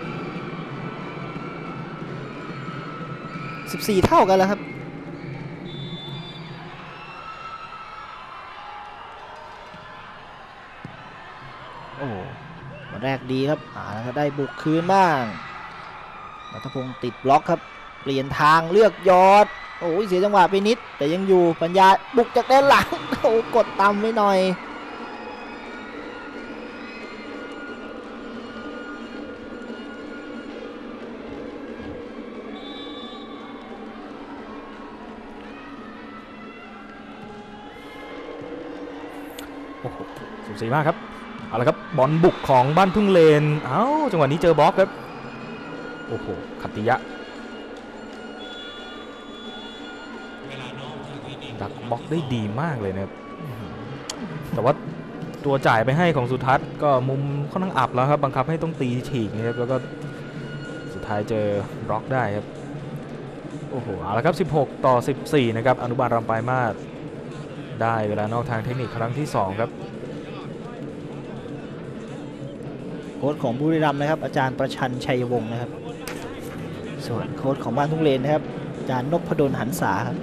14เท่ากันแล้วครับโอ้มาแรกดีครับแล้วก็ได้บุกคืนบ้างรัตพงศ์ติดบล็อกครับเปลี่ยนทางเลือกยอดโอ้ยเสียจังหวะไปนิดแต่ยังอยู่ปัญญาบุกจากด้านหลังโอ้กดต่ำไว้หน่อยโอ้โหสูสีมากครับเอาละครับบอลบุกของบ้านทุ่งเลนเอ้าจังหวะนี้เจอบล็อกครับโอ้โหขัตติยะดักบล็อกได้ดีมากเลยนะครับแต่ว่าตัวจ่ายไปให้ของสุทัศน์ก็มุมค่อนข้างอับแล้วครับบังคับให้ต้องตีฉีกนะครับแล้วก็สุดท้ายเจอบล็อกได้ครับโอ้โหเอาละครับ16-14นะครับอนุบาลลำปลายมาศได้เวลานอกทางเทคนิคครั้งที่2ครับโค้ชของบุรีรัมย์นะครับอาจารย์ประชันชัยวงศ์นะครับส่วนโค้ชของบ้านทุ่งเลนนะครับอาจารย์นพดลหันษาครับ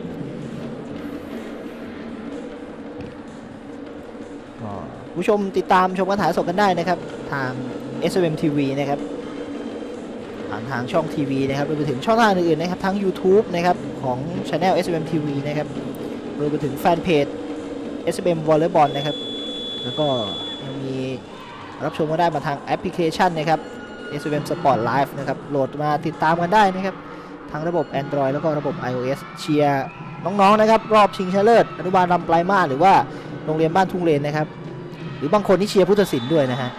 ผู้ชมติดตามชมการถ่ายสดกันได้นะครับทาง SMM TV นะครับผ่านทางช่องทีวีนะครับรวมไปถึงช่องทางอื่นๆนะครับทั้ง YouTube นะครับของ Channel SMM TV นะครับรวมไปถึงแฟนเพจ SMM Volleyball นะครับแล้วก็ยังมีรับชมกันได้มาทางแอปพลิเคชันนะครับ SMM Sport Live นะครับโหลดมาติดตามกันได้นะครับทั้งระบบ Android แล้วก็ระบบ iOS เชียร์น้องๆนะครับรอบชิงชนะเลิศอนุบาลลำปลายมาศหรือว่าโรงเรียนบ้านทุ่งเลนนะครับหรือบางคนที่เชียร์พุทธศิลป์ด้วยนะฮะ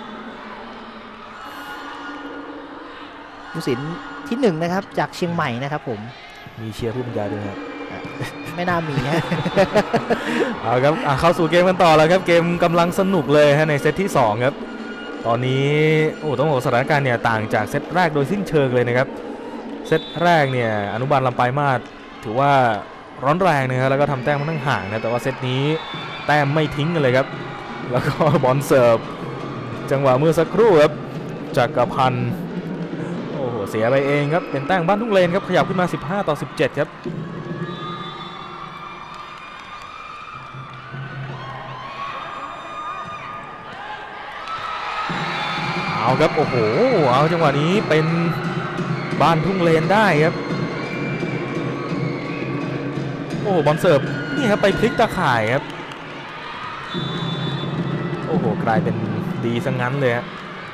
พุทธศิลป์ที่1นะครับจากเชียงใหม่นะครับผมมีเชียร์ผู้บรรยายด้วยครับไม่น่ามีฮะเอาครับเข้าสู่เกมกันต่อแล้วครับเกมกำลังสนุกเลยฮะในเซตที่2ครับตอนนี้โอ้ต้องบอกสถานการณ์เนี่ยต่างจากเซตแรกโดยสิ้นเชิงเลยนะครับเซตแรกเนี่ยอนุบาลลำปลายมาศถือว่าร้อนแรงนะครับแล้วก็ทำแต้มค่อนข้างห่างนะแต่ว่าเซตนี้แต้มไม่ทิ้งกันเลยครับแล้วก็บอลเสิร์ฟจังหวะเมื่อสักครู่ครับจักรพันธ์โอ้โหเสียไปเองครับเป็นแต้มบ้านทุ่งเลนครับขยับขึ้นมา15-17ครับเอาครับโอ้โหเอาจังหวะนี้เป็นบ้านทุ่งเลนได้ครับโอ้บอลเสิร์ฟนี่ครับไปพลิกตาข่ายครับโอ้โหกลายเป็นดีซะงั้นเลยฮะ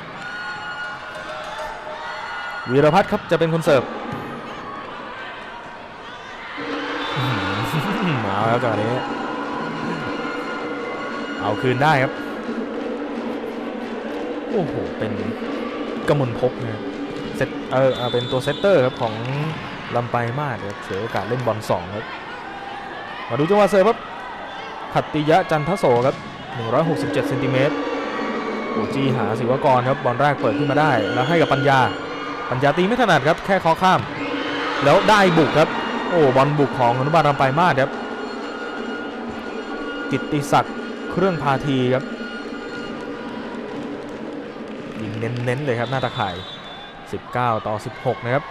วีรพัฒน์ครับจะเป็นคนเสิร์ฟเอาแล้วจังหวะนี้เอาคืนได้ครับโอ้โหเป็นกมลภพนะเซตเป็นตัวเซตเตอร์ครับของลำปลายมาศครับเสียโอกาสเล่นบอล2ครับมาดูจังหวะเสิร์ฟครับขัตติยะจันทโสครับ167เซนติเมตรโอจีหาศิวกรครับบอลแรกเปิดขึ้นมาได้แล้วให้กับปัญญาตีไม่ถนัดครับแค่เคาะข้ามแล้วได้บุกครับโอ้บอลบุกของอนุบาลลำปลายมาศครับกิตติศักดิ์เครื่องพาทีครับยิงเน้นๆเลยครับหน้าตาข่าย19-16นะครับ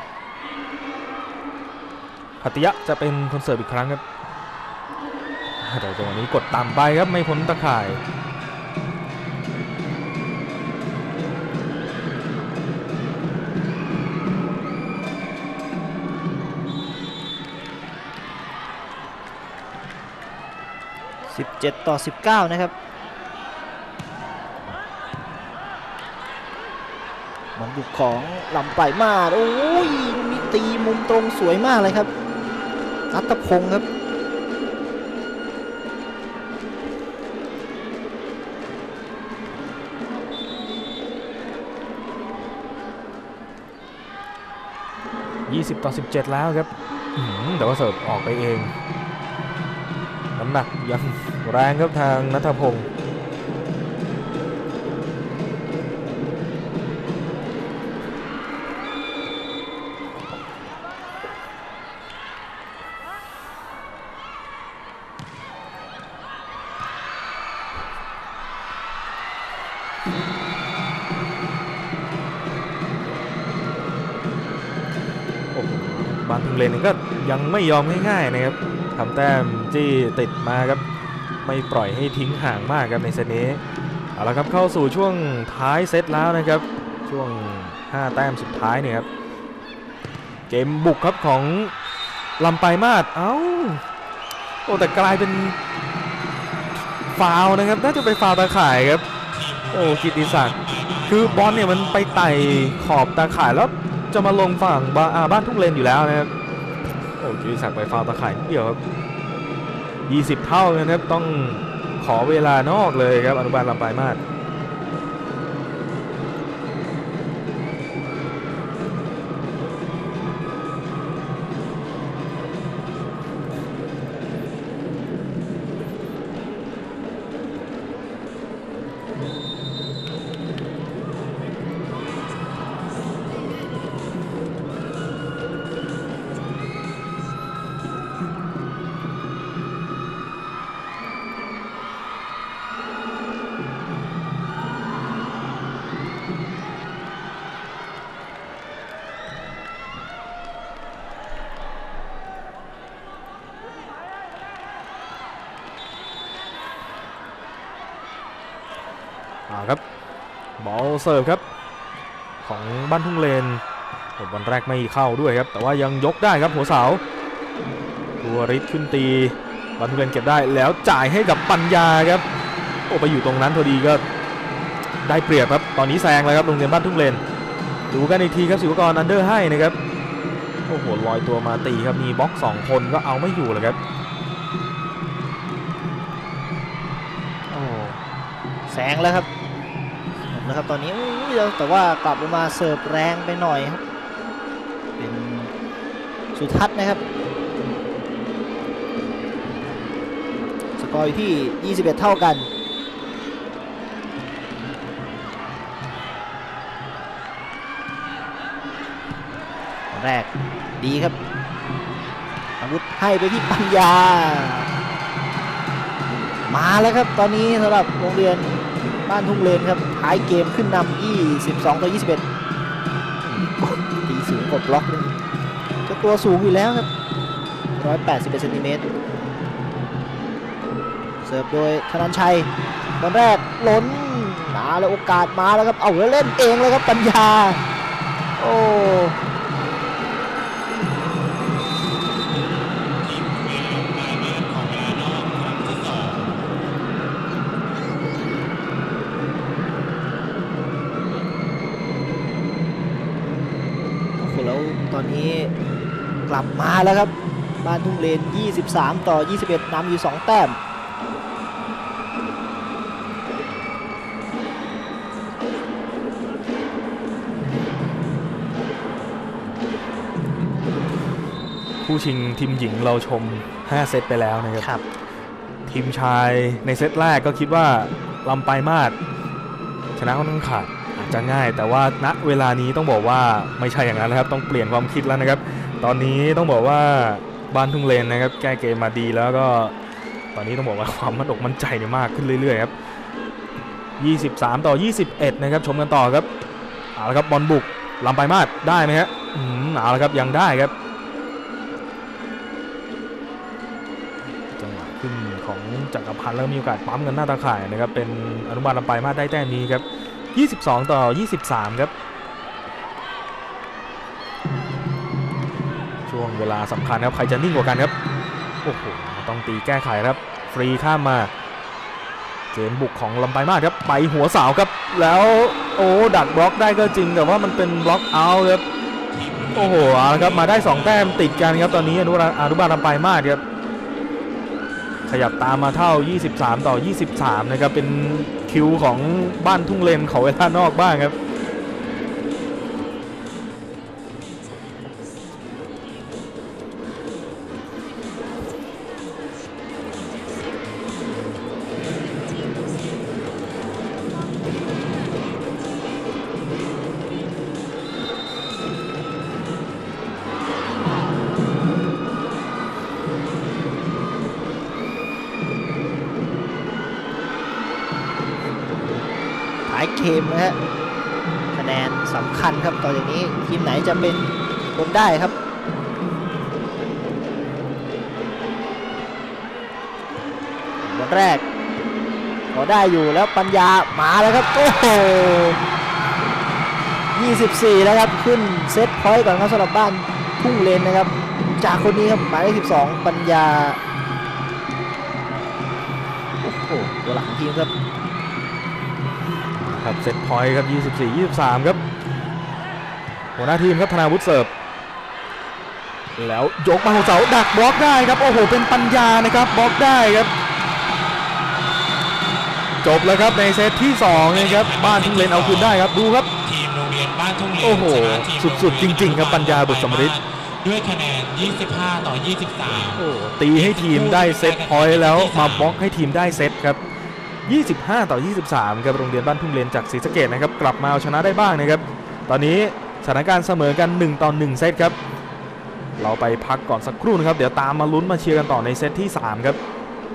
พัทยะจะเป็นคนเสิร์ฟอีกครั้งครับแต่จังหวะนี้กดต่ำไปครับไม่พ้นตะข่าย 17-19นะครับบอลบุกของลำปลายมาศโอ้ยมีตีมุมตรงสวยมากเลยครับนัทพงศ์ครับ 20-17แล้วครับแต่ว่าเสิร์ฟออกไปเองน้ำหนักยังแรงครับทางณัฐพงศ์บางทุ่งเลนก็ยังไม่ยอมง่ายๆนะครับทำแต้มที่ติดมาครับไม่ปล่อยให้ทิ้งห่างมากครับในเซตนี้เอาละครับเข้าสู่ช่วงท้ายเซตแล้วนะครับช่วง5แต้มสุดท้ายเนี่ยครับเกมบุกครับของลำปลายมาศโอ้แต่กลายเป็นฟาวล์นะครับน่าจะไปฟาวล์ตาข่ายครับโอ้กิตติศักดิ์คือบอลเนี่ยมันไปไต่ขอบตาข่ายแล้วจะมาลงฝั่งบ้านทุ่งเลนอยู่แล้วนะครับโอ้กิติศักดิ์ไปฟาวล์ตาข่ายนิดเดียวครับ20 เท่านะครับต้องขอเวลานอกเลยครับอนุบาลลำปลายมาศครับบอลเสิร์ฟครับของบ้านทุ่งเลนบอลแรกไม่เข้าด้วยครับแต่ว่ายังยกได้ครับหัวเสาตัวริดขึ้นตีบ้านทุ่งเลนเก็บได้แล้วจ่ายให้กับปัญญาครับโอ้ไปอยู่ตรงนั้นพอดีก็ได้เปรียบครับตอนนี้แซงแล้วครับโรงเรียนบ้านทุ่งเลนดูกันอีกทีครับศิวกรอันเดอร์ให้นะครับโอ้โหลอยตัวมาตีครับมีบล็อก2คนก็เอาไม่อยู่เลยครับแซงแล้วครับนะครับตอนนี้แต่ว่ากลับมาเสิร์ฟแรงไปหน่อยครับเป็นสุทัศน์นะครับสกอร์อยู่ที่21เท่ากันแรกดีครับอาวุธให้ไปที่ปัญญามาแล้วครับตอนนี้สำหรับโรงเรียนบ้านทุ่งเลนครับท้ายเกมขึ้นนำ22-21ตีสูงกดบล็อกเลยจะตัวสูงอยู่แล้วครับ181เซนติเมตรเสิร์ฟโดยธนันชัยบอลแรกล้นมาแล้วโอกาสมาแล้วครับเอาแล้วเล่นเองเลยครับปัญญาโอ้แล้วตอนนี้กลับมาแล้วครับบ้านทุ่งเลน23-21นำอยู่2แต้มคู่ชิงทีมหญิงเราชม5เซตไปแล้วนะครับทีมชายในเซตแรกก็คิดว่าลำปลายมาศชนะค่อนข้างขาดอาจจะง่ายแต่ว่าณเวลานี้ต้องบอกว่าไม่ใช่อย่างนั้นนะครับต้องเปลี่ยนความคิดแล้วนะครับตอนนี้ต้องบอกว่าบ้านทุ่งเลนนะครับแก้เกมมาดีแล้วก็ตอนนี้ต้องบอกว่าความมั่นอกมั่นใจเนี่ยมากขึ้นเรื่อยๆครับ23-21นะครับชมกันต่อครับเอาละครับบอลบุกลำไปมาดได้ไหมฮะเอาละครับยังได้ครับจังหวะขึ้นของจักรพันธ์แล้วมีโอกาสปั๊มกันหน้าตาข่ายนะครับเป็นอนุบาลลำไปมาดได้แต้มนี้ครับ22-23ครับช่วงเวลาสำคัญครับใครจะนิ่งกว่ากันครับโอ้โหต้องตีแก้ไขครับฟรีข้ามมาเกมบุกของลำปางมาศครับไปหัวเสาครับแล้วโอ้ดักบล็อกได้ก็จริงแต่ว่ามันเป็นบล็อกเอาท์ครับโอ้โหเอาละครับมาได้2แต้มติดกันครับตอนนี้อนุบาลลำปางมาศครับขยับตามมาเท่า23-23นะครับเป็นคิวของบ้านทุ่งเลนเขาเวลานอกบ้างครับเกมนะฮะคะแนนสำคัญครับต่อจากนี้ทีมไหนจะเป็นคนได้ครับบอลแรกพอได้อยู่แล้วปัญญามาแล้วครับโอ้โห24แล้วครับขึ้นเซตพอยต์ก่อนครับสำหรับบ้านทุ่งเลนนะครับจากคนนี้ครับหมายเลข12ปัญญาโอ้โหตัวหลังทีมครับครับเซตพอยต์ครับ24-23ครับหัวหน้าทีมครับธนาวุฒิเสิร์ฟแล้วยกมาหัวเสาดักบล็อกได้ครับโอ้โหเป็นปัญญานะครับบล็อกได้ครับจบแล้วครับในเซตที่2นะครับบ้านทุ่งเลนเอาคืนได้ครับดูครับทีมโรงเรียนบ้านทุ่งเลนโอ้โหสุดๆจริงๆครับปัญญาบุตรสมฤทธิ์ด้วยคะแนน25-23 โอ้ตีให้ทีมได้เซตพอยต์แล้วมาบล็อกให้ทีมได้เซตครับ25-23ครับโรงเรียนบ้านทุ่งเลนจากศรีสะเกษนะครับกลับมาเอาชนะได้บ้างนะครับตอนนี้สถานการณ์เสมอกัน1-1เซตครับเราไปพักก่อนสักครู่นะครับเดี๋ยวตามมาลุ้นมาเชียร์กันต่อในเซตที่3ครับ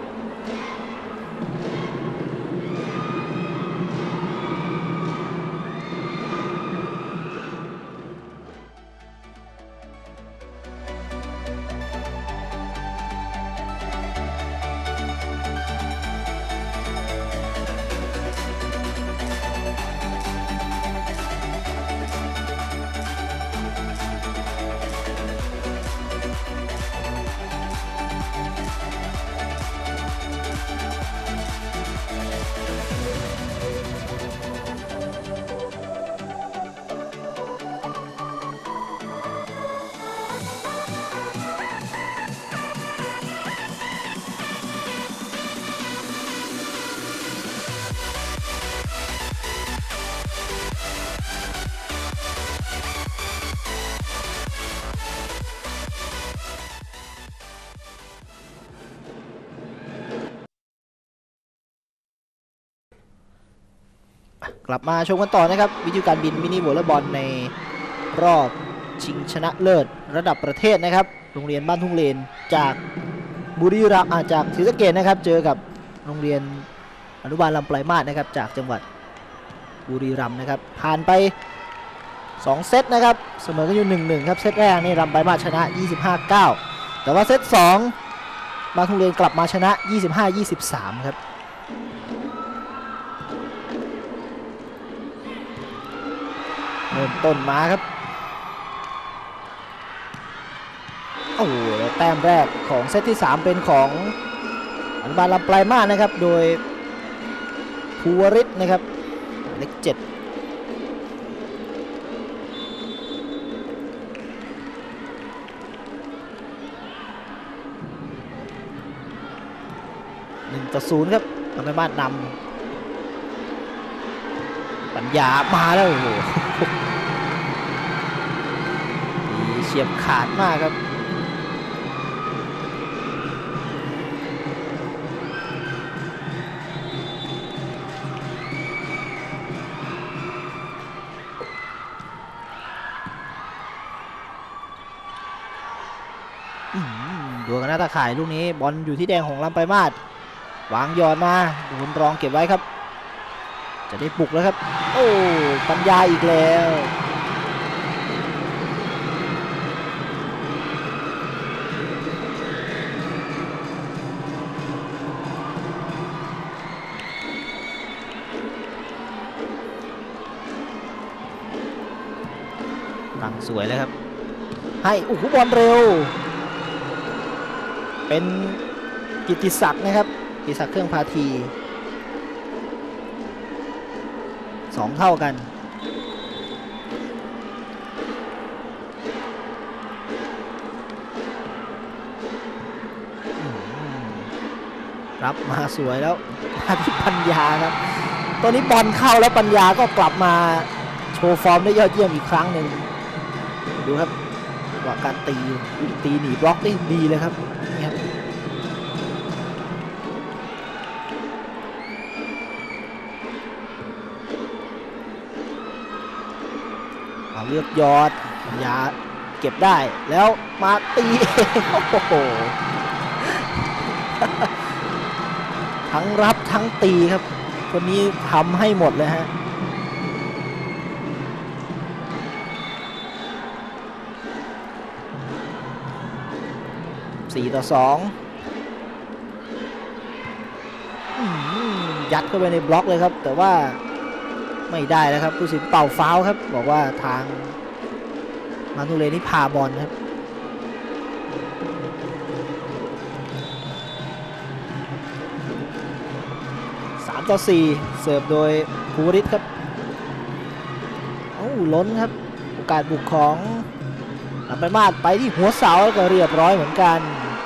กลับมาชมกันต่อนะครับวิธีการบินมินิวอลเลย์บอลในรอบชิงชนะเลิศระดับประเทศนะครับโรงเรียนบ้านทุ่งเลนจากบุรีรัมย์จากศรีสะเกษนะครับเจอกับโรงเรียนอนุบาลลำปลายมาศนะครับจากจังหวัดบุรีรัมย์นะครับผ่านไป2เซตนะครับเสมอกันอยู่1-1ครับเซตแรกนี่ลำปลายมาศชนะ25-9แต่ว่าเซต2บ้านทุ่งเลนกลับมาชนะ25-23ครับเริ่มต้นมาครับโอ้โหแต้มแรกของเซตที่3เป็นของอนุบาลลำปลายมาศนะครับโดยภูวริศนะครับเลข71-0ครับลำปลายมาศนำปัญญามาแล้วโอ้โหเฉียบขาดมากครับหน้าตาข่ายลูกนี้บอลอยู่ที่แดงของลำไปมาดวางยอดมาโดนรองเก็บไว้ครับจะได้ปลุกแล้วครับโอ้ปัญญาอีกแล้วตั้งสวยเลยครับให้โอ้โหบอลเร็วเป็นกิตติศักดิ์นะครับกิตติศักดิ์เครื่องพาที2 เท่ากันรับมาสวยแล้วมาที่ปัญญาครับตอนนี้บอลเข้าแล้วปัญญาก็กลับมาโชว์ฟอร์มได้ยอดเยี่ยมอีกครั้งหนึ่งดูครับว่าการตีหนีบล็อกได้ดีเลยครับนี่ครับเลือกยอดอย่าเก็บได้แล้วมาตีเองโอ้โหทั้งรับทั้งตีครับคนนี้ทำให้หมดเลยฮะ4-2ยัดเข้าไปในบล็อกเลยครับแต่ว่าไม่ได้แล้วครับผู้สินเป่าฟาวล์ครับบอกว่าทางมานูเลนี่พาบอลครับ3-4เสิร์ฟโดยภูริศครับล้นครับโอกาสบุกของลำไปมาดไปที่หัวเสาก็เรียบร้อยเหมือนกัน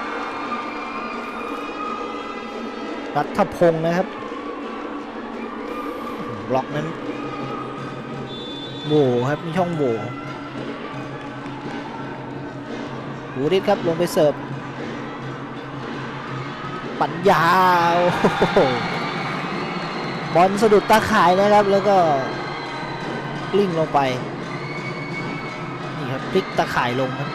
รัฐพงศ์นะครับบล็อกนั้นโหว่ครับมีช่องโหว่ภูริศครับลงไปเสิร์ฟปัญญาบอลสะดุดตาข่ายนะครับแล้วก็กลิ้งลงไปนี่ครับพลิกตาข่ายลงครับ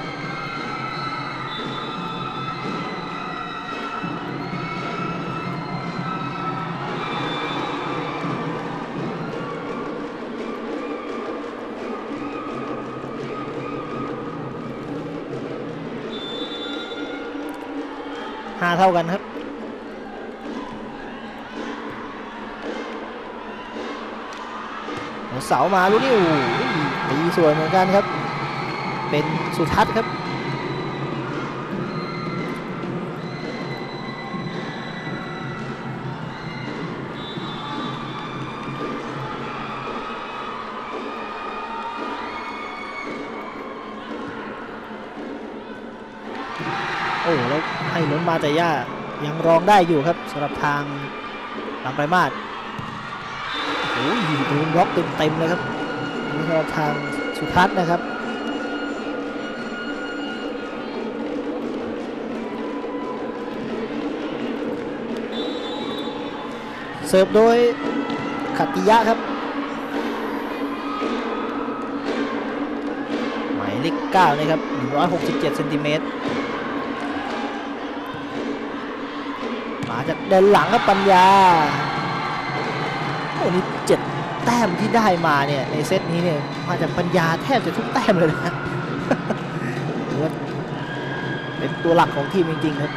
5 เท่ากันครับเสามาลูกนี้ตีสวยเหมือนกันครับเป็นสุทัศน์ครับแล้วให้ล้นมาแต่ย่ายังรองได้อยู่ครับสำหรับทางลำไปมาดโดนบล็อกเต็มเลยครับนี่ก็ทางสุทัศน์นะครับเสิร์ฟโดยขัตติยะครับหมายเลข 9นะครับ167 เซนติเมตรมาจากเดินหลังครับปัญญานี่7 แต้มที่ได้มาเนี่ยในเซตนี้เนี่ยมาจากปัญญาแทบจะทุกแต้มเลยนะเป็นตัวหลักของทีมจริงๆครับ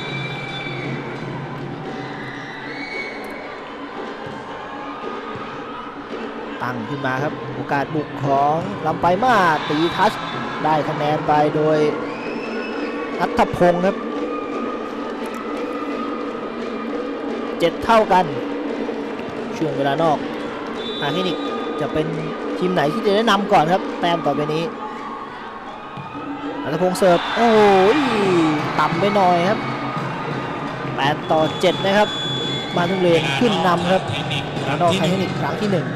ตั้งขึ้นมาครับโอกาสบุกของลำไปมาตีทัชได้คะแนนไปโดยนัทพงศ์ครับ7 เท่ากันช่วงเวลานอกอาร์เทนิกจะเป็นทีมไหนที่จะได้นำก่อนครับแต้มต่อไปนี้นัทพงศ์เสิร์ฟโอ้ยต่ำไปหน่อยครับ8-7นะครับมาทุเรนขึ้นนำครับนอกอาร์เทนิกครั้งที่ 1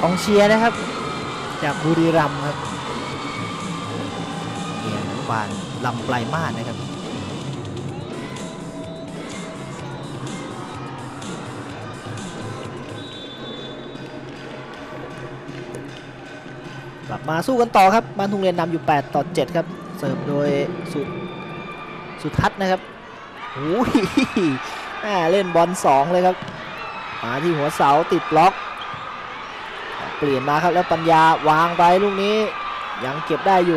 กองเชียร์นะครับ จากบุรีรัมย์ครับเนี่ยอนุบาลลำปลายมาศนะครับกลับมาสู้กันต่อครับบ้านทุ่งเรียนนำอยู่8-7ครับเสิร์ฟโดยสุทัศน์นะครับโอ้ยเล่นบอล2เลยครับมาที่หัวเสาติดบล็อกเปลี่ยนมาครับแล้วปัญญาวางไปลูกนี้ยังเก็บได้อยู่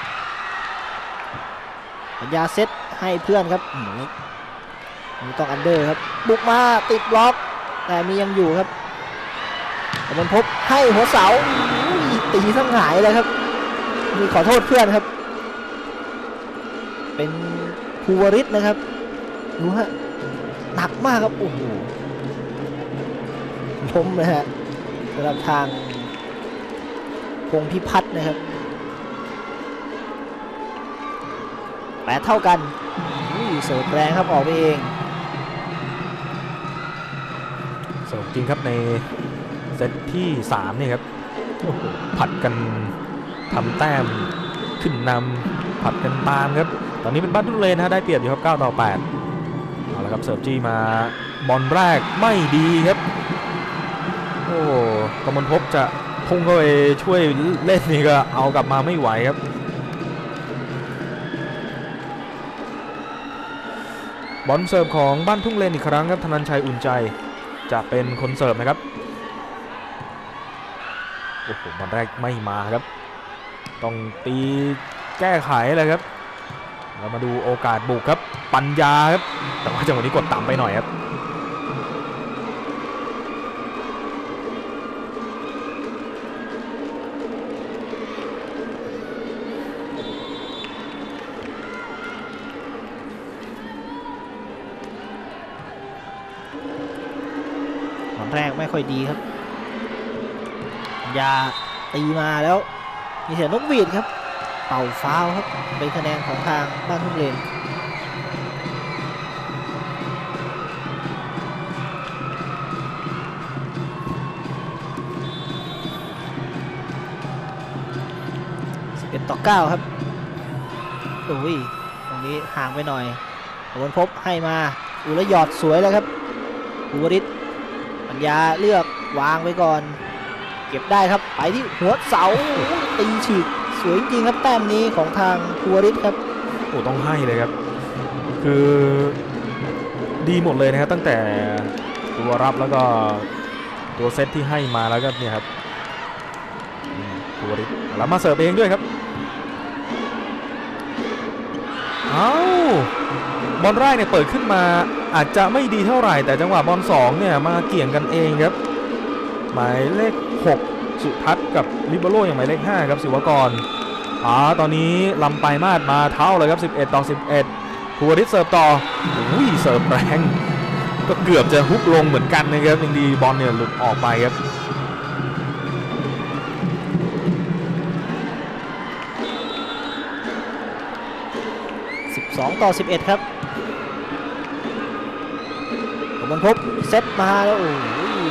ปัญญาเซตให้เพื่อนครับนี่ต้องอันเดอร์ครับบุกมาติดบล็อกแต่มียังอยู่ครับมันพบให้หัวเสาตีทั้งหายเลยครับมีขอโทษเพื่อนครับเป็นภูวริศนะครับดูฮะหนักมากครับโอ้โหล้มเลยฮะสำหรับทางพงพิพัฒน์นะครับ8 เท่ากันเสิร์ฟแรงครับออกไปเองสนุกจริงครับในเซตที่3นี่ครับผัดกันทำแต้มขึ้นนำผัดกันตามครับตอนนี้เป็นบ้านทุ่งเลนนะได้เปรียบอยู่ครับ9-8เอาละครับเสิร์ฟจี้มาบอลแรกไม่ดีครับโอ้กมลภพจะพุ่งเข้าไปช่วยเล่นนี่ก็เอากลับมาไม่ไหวครับบอลเสิร์ฟของบ้านทุ่งเลนอีกครั้งครับธนันชัยอุ่นใจจะเป็นคนเสิร์ฟนะครับโอ้โหบอลแรกไม่มาครับต้องตีแก้ไขเลยครับเรามาดูโอกาสบุกครับปัญญาครับแต่ว่าจังหวะนี้กดต่ำไปหน่อยครับบอลแรกไม่ค่อยดีครับปัญญาตีมาแล้วมีเสียงนกหวีดครับเป่าฟาวครับเป็นคะแนนของทางบ้านทุ่งเลน11-9ครับโอ้ยตรงนี้ห่างไปหน่อยกมลภพให้มาแล้วหยอดสวยแล้วครับภูวริศปัญญาเลือกวางไว้ก่อนเก็บได้ครับไปที่หัวเสาตีฉีกสวยจริงครับแต้มนี้ของทางภูวริศครับโอ้ต้องให้เลยครับคือดีหมดเลยนะครับตั้งแต่ตัวรับแล้วก็ตัวเซตที่ให้มาแล้วก็เนี่ยครับภูวริศแล้วมาเสิร์ฟเองด้วยครับบอลแรกเนี่ยเปิดขึ้นมาอาจจะไม่ดีเท่าไหร่แต่จังหวะบอล2เนี่ยมาเกี่ยงกันเองครับหมายเลข6สุทัศน์กับลิเบโร่อย่างหมายเลข5ครับศิวกรตอนนี้ลำปลายมาศมาเท่าเลยครับ11-11ภูวริศเสิร์ฟต่อเสิร์ฟแรงก็เกือบจะฮุกลงเหมือนกันนะครับยังดีบอลเนี่ยหลุดออกไปครับ 12-11ครับกมลภพเซตมาแล้วโอ้ย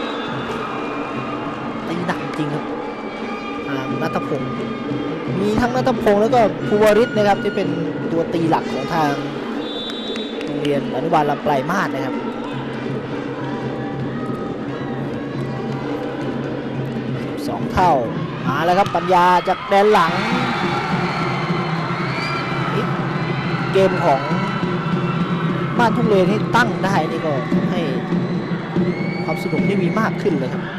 ตีหนักจริงครับณัฐพงศ์มีทั้งณัฐพงศ์แล้วก็ภูวริศนะครับที่เป็นตัวตีหลักของทางโรงเรียนอนุบาลลำปลายมาศนะครับ2 เท่ามาแล้วครับปัญญาจากแดนหลังเกมของบ้านทุ่งเลนที่ตั้งได้นี่ก็ทำให้ความสนุกที่มีมากขึ้นเลยครับ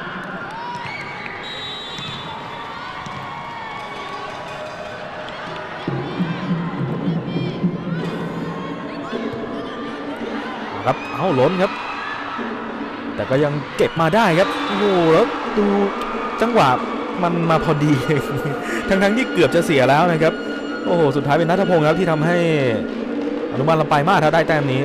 ล้นครับแต่ก็ยังเก็บมาได้ครับโอ้โหแล้วดูจังหวะมันมาพอดี ทั้งที่เกือบจะเสียแล้วนะครับโอ้โหสุดท้ายเป็นณัฐพงศ์ครับที่ทำให้อนุบาลลำปลายมาศได้แต้มนี้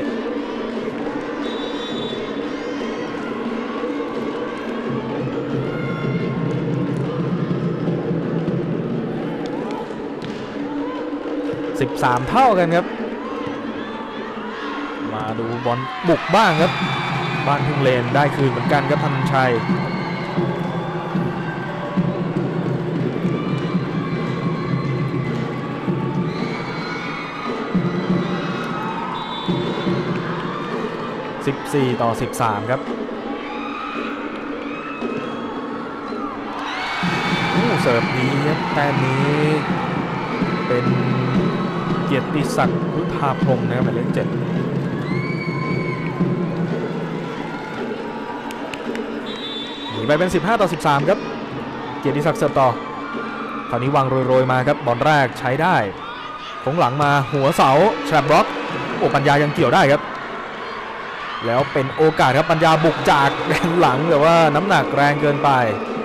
13 เท่ากันครับมาดูบอลบุกบ้างครับบ้านทุ่งเลนได้คืนเหมือนกันครับธนันชัย 14-13 ครับเสิร์ฟนี้แต้มนี้เป็นเกียรติศักดิ์พุทธาพงศ์นะครับหมายเลข 7หนีไปเป็น 15-13 ครับเกียรติศักดิ์เสิร์ฟต่อคราวนี้วางโรยๆมาครับบอลแรกใช้ได้ของหลังมาหัวเสาแทรปบล็อกโอ้ปัญญายังเกี่ยวได้ครับแล้วเป็นโอกาสครับปัญญาบุกจากแดนหลังแต่ว่าน้ำหนักแรงเกินไป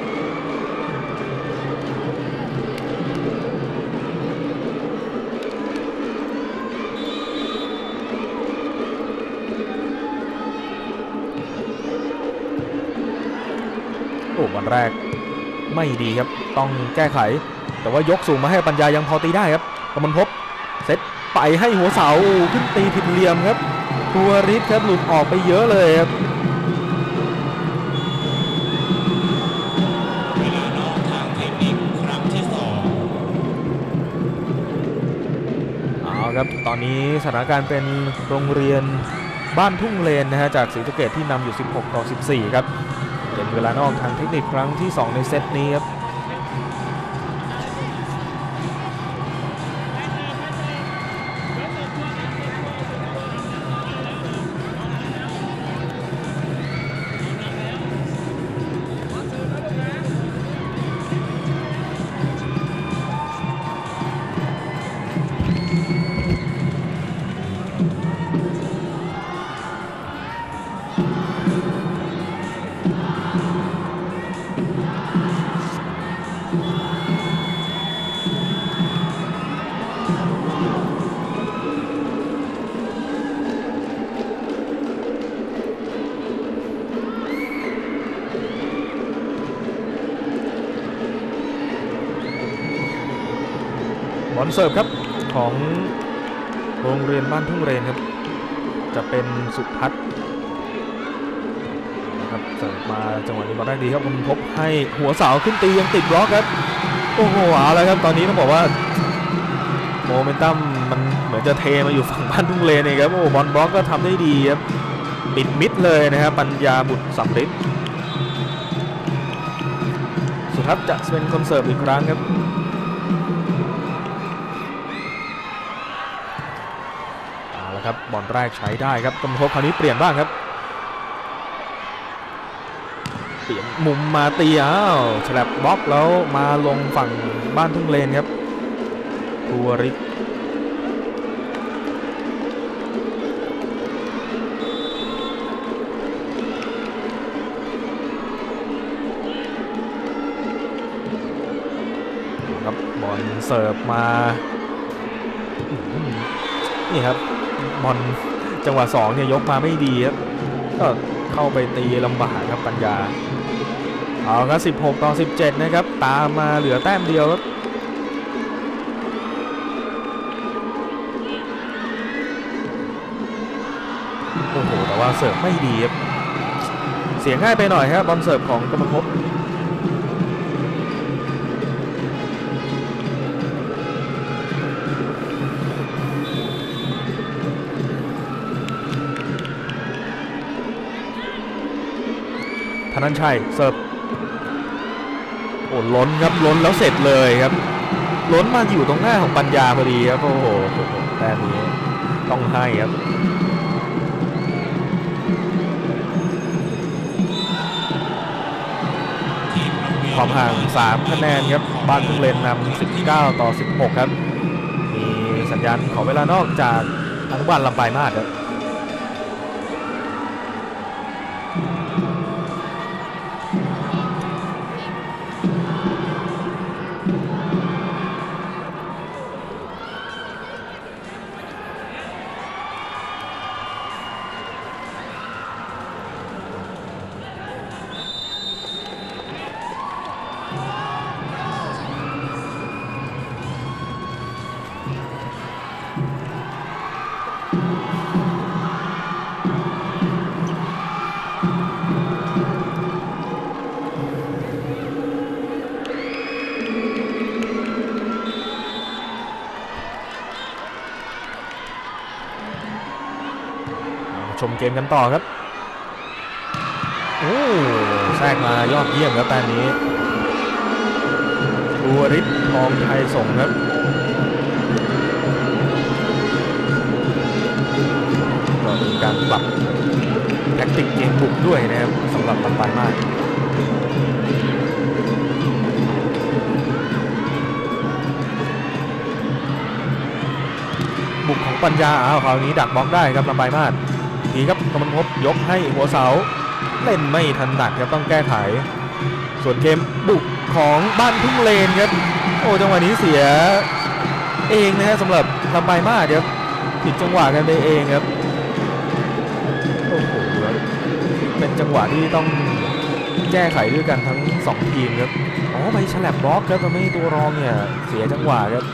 โอ้บอลแรกไม่ดีครับต้องแก้ไขแต่ว่ายกสูงมาให้ปัญญายังพอตีได้ครับกมลภพเซตไปให้หัวเสาขึ้นตีผิดเหลี่ยมครับทัวริสครับหลุดออกไปเยอะเลยครับเวลานอกทางเทคนิคครั้งที่ 2 เอาครับตอนนี้สถานการณ์เป็นโรงเรียนบ้านทุ่งเลนนะฮะจากศรีสะเกษที่นำอยู่16-14ครับเป็นเวลานอกทางเทคนิคครั้งที่ 2ในเซตนี้ครับบอลเสิร์ฟครับของโรงเรียนบ้านทุ่งเรนครับจะเป็นสุพัฒน์นะครับเสิร์ฟมาจังหวะนี้บอลได้ดีครับคุณพบให้หัวเสาขึ้นตียังติดบล็อกครับโอ้โหเอาแล้วครับตอนนี้ต้องบอกว่าโมเมนตัมมันเหมือนจะเทมาอยู่ฝั่งบ้านทุ่งเรนเองครับโอ้บอลบล็อกก็ทำได้ดีครับปิดมิดเลยนะครับปัญญาบุตรสำริดสุพัฒน์จะเป็นคนเสิร์ฟอีกครั้งครับครับบอลแรกใช้ได้ครับกำลังพบคราวนี้เปลี่ยนบ้างครับเปลี่ยนมุมมาตีฉลับบล็อกแล้วมาลงฝั่งบ้านทุ่งเลนครับทัวริสครับบอลเสิร์ฟมานี่ครับบอลจังหวะ2เนี่ยยกมาไม่ดีครับก็เข้าไปตีลำบากครับปัญญาเอาครับ16-17นะครับตามมาเหลือแต้มเดียวครับโอ้โหแต่ว่าเสิร์ฟไม่ดีครับเสียง่ายไปหน่อยครับบอลเสิร์ฟของกมลภพธนัญชัยเสิร์ฟโอ้ล้นครับล้นแล้วเสร็จเลยครับล้นมาอยู่ตรงหน้าของปัญญาพอดีครับโอ้โหแต้มนี้ต้องให้ครับความห่าง3คะแนนครับบ้านทุ่งเลนนำ19-16ครับมีสัญญาณขอเวลานอกจากอนุบาลลำปลายมาศครับมเกมกันต่อครับโอ้แทรกมายอดเยี่ยมครับแต้มนี้ภูวริศทองไทยส่งครับก็มีการปรับแทคติกเกมบุกด้วยนะครับสำหรับลำปางมาศบุกของปัญญาคราวนี้ดักบล็อกได้ครับลำปางมาศทีครับกำมลภพยกให้หัวเสาเล่นไม่ถนัดครับต้องแก้ไขส่วนเกมบุกของบ้านทุ่งเลนครับโอ้จังหวะนี้เสียเองนะฮะสำหรับลำปางมาศครับผิดจังหวะกันไปเองครับโอ้โหเป็นจังหวะที่ต้องแก้ไขด้วยกันทั้ง2ทีมครับอ๋อไปฉลับบล็อกครับทำให้ตัวรองเนี่ยเสียจังหวะครับ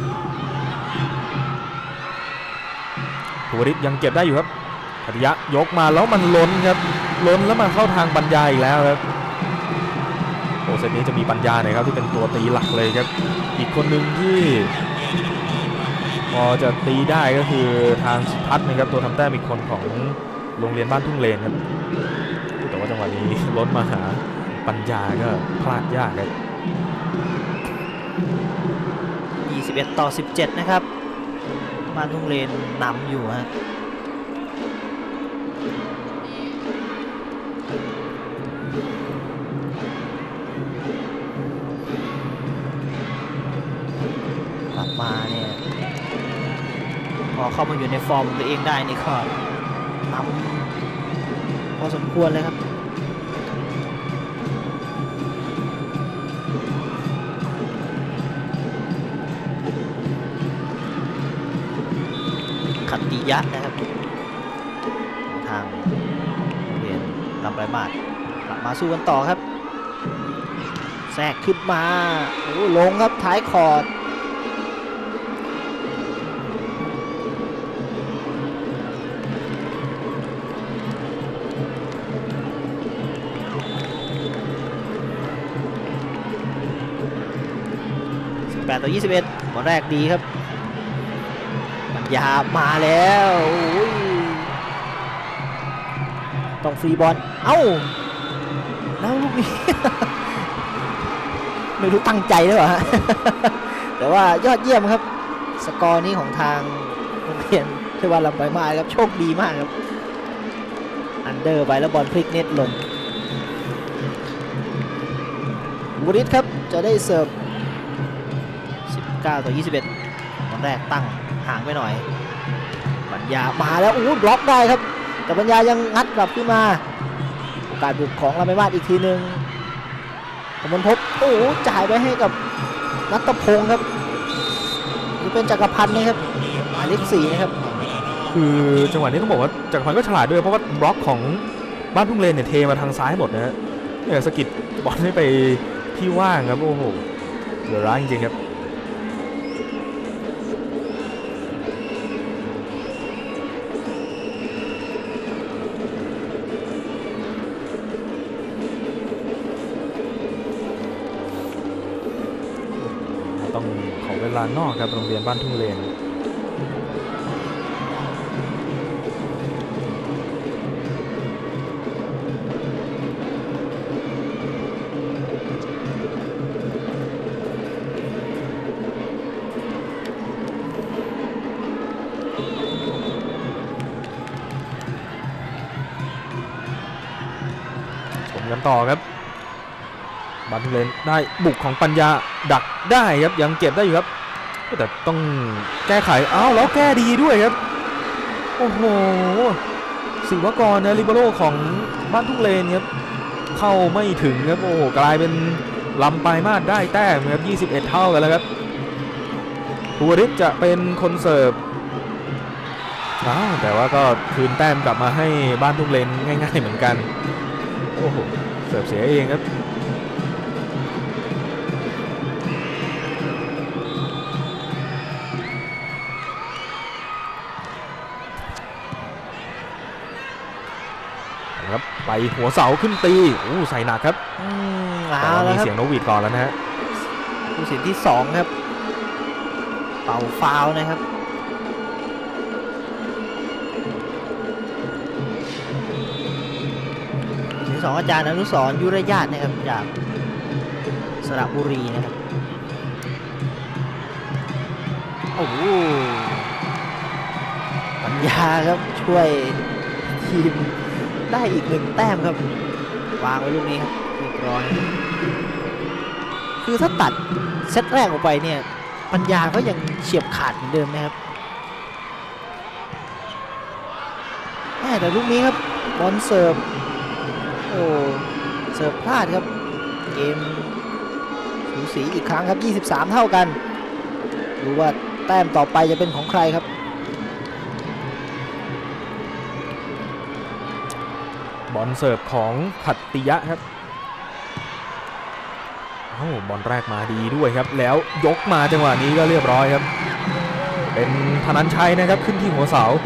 ภูวริศยังเก็บได้อยู่ครับอธิยะยกมาแล้วมันล้นครับล้นแล้วมาเข้าทางปัญญาอีกแล้วครับโอ้เซตนี้จะมีปัญญาหน่อยครับที่เป็นตัวตีหลักเลยครับอีกคนหนึ่งที่พอจะตีได้ก็คือทางสุพัฒน์นะครับตัวทำแต้มอีกคนของโรงเรียนบ้านทุ่งเลนครับแต่ว่าจังหวะนี้ล้นมาหาปัญญาก็พลาดยากครับ 21-17นะครับบ้านทุ่งเลนนำอยู่ฮะกลับมาเนี่ยพอเข้ามาอยู่ในฟอร์มตัวเองได้นี่ก็นำพอสมควรเลยครับขัตติยะนะครับทางเรียนลำปางมาศกลับมาสู้กันต่อครับแทรกขึ้นมาโอ้ลงครับท้ายคอร์ด18-21บอลแรกดีครับปัญญามาแล้วต้องฟรีบอลเอ้าแล้วลูกนี้ ไม่รู้ตั้งใจหรือเปล่า แต่ว่ายอดเยี่ยมครับสกอร์นี้ของทางโรงเรียนเทวันลำปางมาศครับโชคดีมากครับอันเดอร์ไปแล้วบอลพลิกเน็ตลงบุริศครับจะได้เสิร์ฟ19-21ตอนแรกตั้งห่างไปหน่อยปัญญามาแล้วบล็อกได้ครับแต่ปัญญายังงัดกลับขึ้นมาโอกาสบุกของลำปางมาศอีกทีหนึ่งกมลภพจ่ายไปให้กับนัทพงศ์ครับนี่เป็นจักรพันธ์นะครับหมายเลข4นะครับคือจังหวะนี้ต้องบอกว่าจักรพันธ์ก็ฉลาดด้วยเพราะว่าบล็อกของบ้านทุ่งเลนเนี่ยเทมาทางซ้ายหมดนะฮะเนี่ยสกิดบอลให้ไปที่ว่างครับโอ้โหเหลือร้ายจริงๆครับต้องขอเวลานอกครับโรงเรียนบ้านทุ่งเลนชมกันต่อครับบ้านทุ่งเลนได้บุกของปัญญาดักได้ครับยังเก็บได้อยู่ครับแต่ต้องแก้ไขแล้วแก้ดีด้วยครับโอ้โหศิวกรนะลิเบโร่ของบ้านทุ่งเลนครับเข้าไม่ถึงครับโอ้โหกลายเป็นลำปางมาศได้แต้มครับ21เท่ากันแล้วครับภูวริศจะเป็นคนเสิร์ฟแต่ว่าก็คืนแต้มกลับมาให้บ้านทุ่งเลนง่ายๆเหมือนกันโอ้โหเสิร์ฟเสียเองครับไปหัวเสาขึ้นตีใส่หนักครับมีเสียงนกหวีดก่อนแล้วนะฮะผู้สินที่2ครับเป่าฟาวล์นะครับ 2อาจารย์อนุสรณ์ยุรญาตินะครับจากสระบุรีนะครับโอ้โหปัญญาครับช่วยทีมได้อีก1แต้มครับวางไว้ลูกนี้ครับเรียบร้อยคือถ้าตัดเซตแรกออกไปเนี่ยปัญญาก็ยังเฉียบขาดเหมือนเดิมนะครับแต่ลูกนี้ครับบอลเสิร์ฟโอ้เสิร์ฟพลาดครับเกมสูสีอีกครั้งครับ23เท่ากันดูว่าแต้มต่อไปจะเป็นของใครครับบอลเสิร์ฟของขัตติยะครับบอลแรกมาดีด้วยครับแล้วยกมาจังหวะนี้ก็เรียบร้อยครับเป็นธนัญชัยนะครับขึ้นที่หัวเสา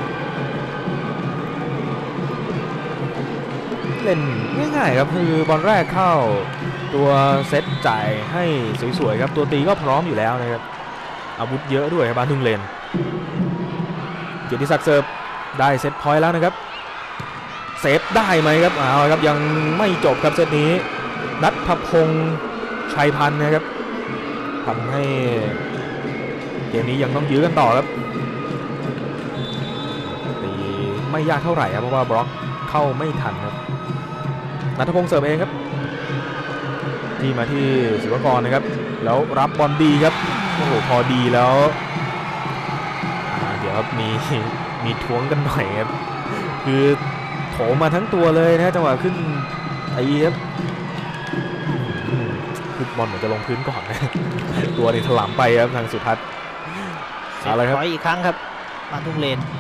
เล่นง่ายๆครับคือบอลแรกเข้าตัวเซตจ่ายให้สวยๆครับตัวตีก็พร้อมอยู่แล้วนะครับอาวุธเยอะด้วยครับบ้านทุ่งเลนเกียรติศักดิ์เสิร์ฟได้เซตพอยต์แล้วนะครับเซฟได้ไหมครับเอาครับยังไม่จบครับเซตนี้ณัฐพงษ์ชัยพันธ์นะครับทำให้เกมนี้ยังต้องยื้อกันต่อครับตีไม่ยากเท่าไหร่ครับเพราะว่าบล็อกเข้าไม่ทันครับณัฐพงษ์เสิร์ฟเองครับที่มาที่ศิวกรนะครับแล้วรับบอลดีครับโอ้โหพอดีแล้วเดี๋ยวครับมีท้วงกันหน่อยครับคือโถมาทั้งตัวเลยนะจังหวะขึ้นไอ้ครับคือบอลเหมือนจะลงพื้นก่อนนะตัวนี่ถลำไปครับทางสุทัศน์อะไรครับอีกครั้งครับบ้านทุ่งเลน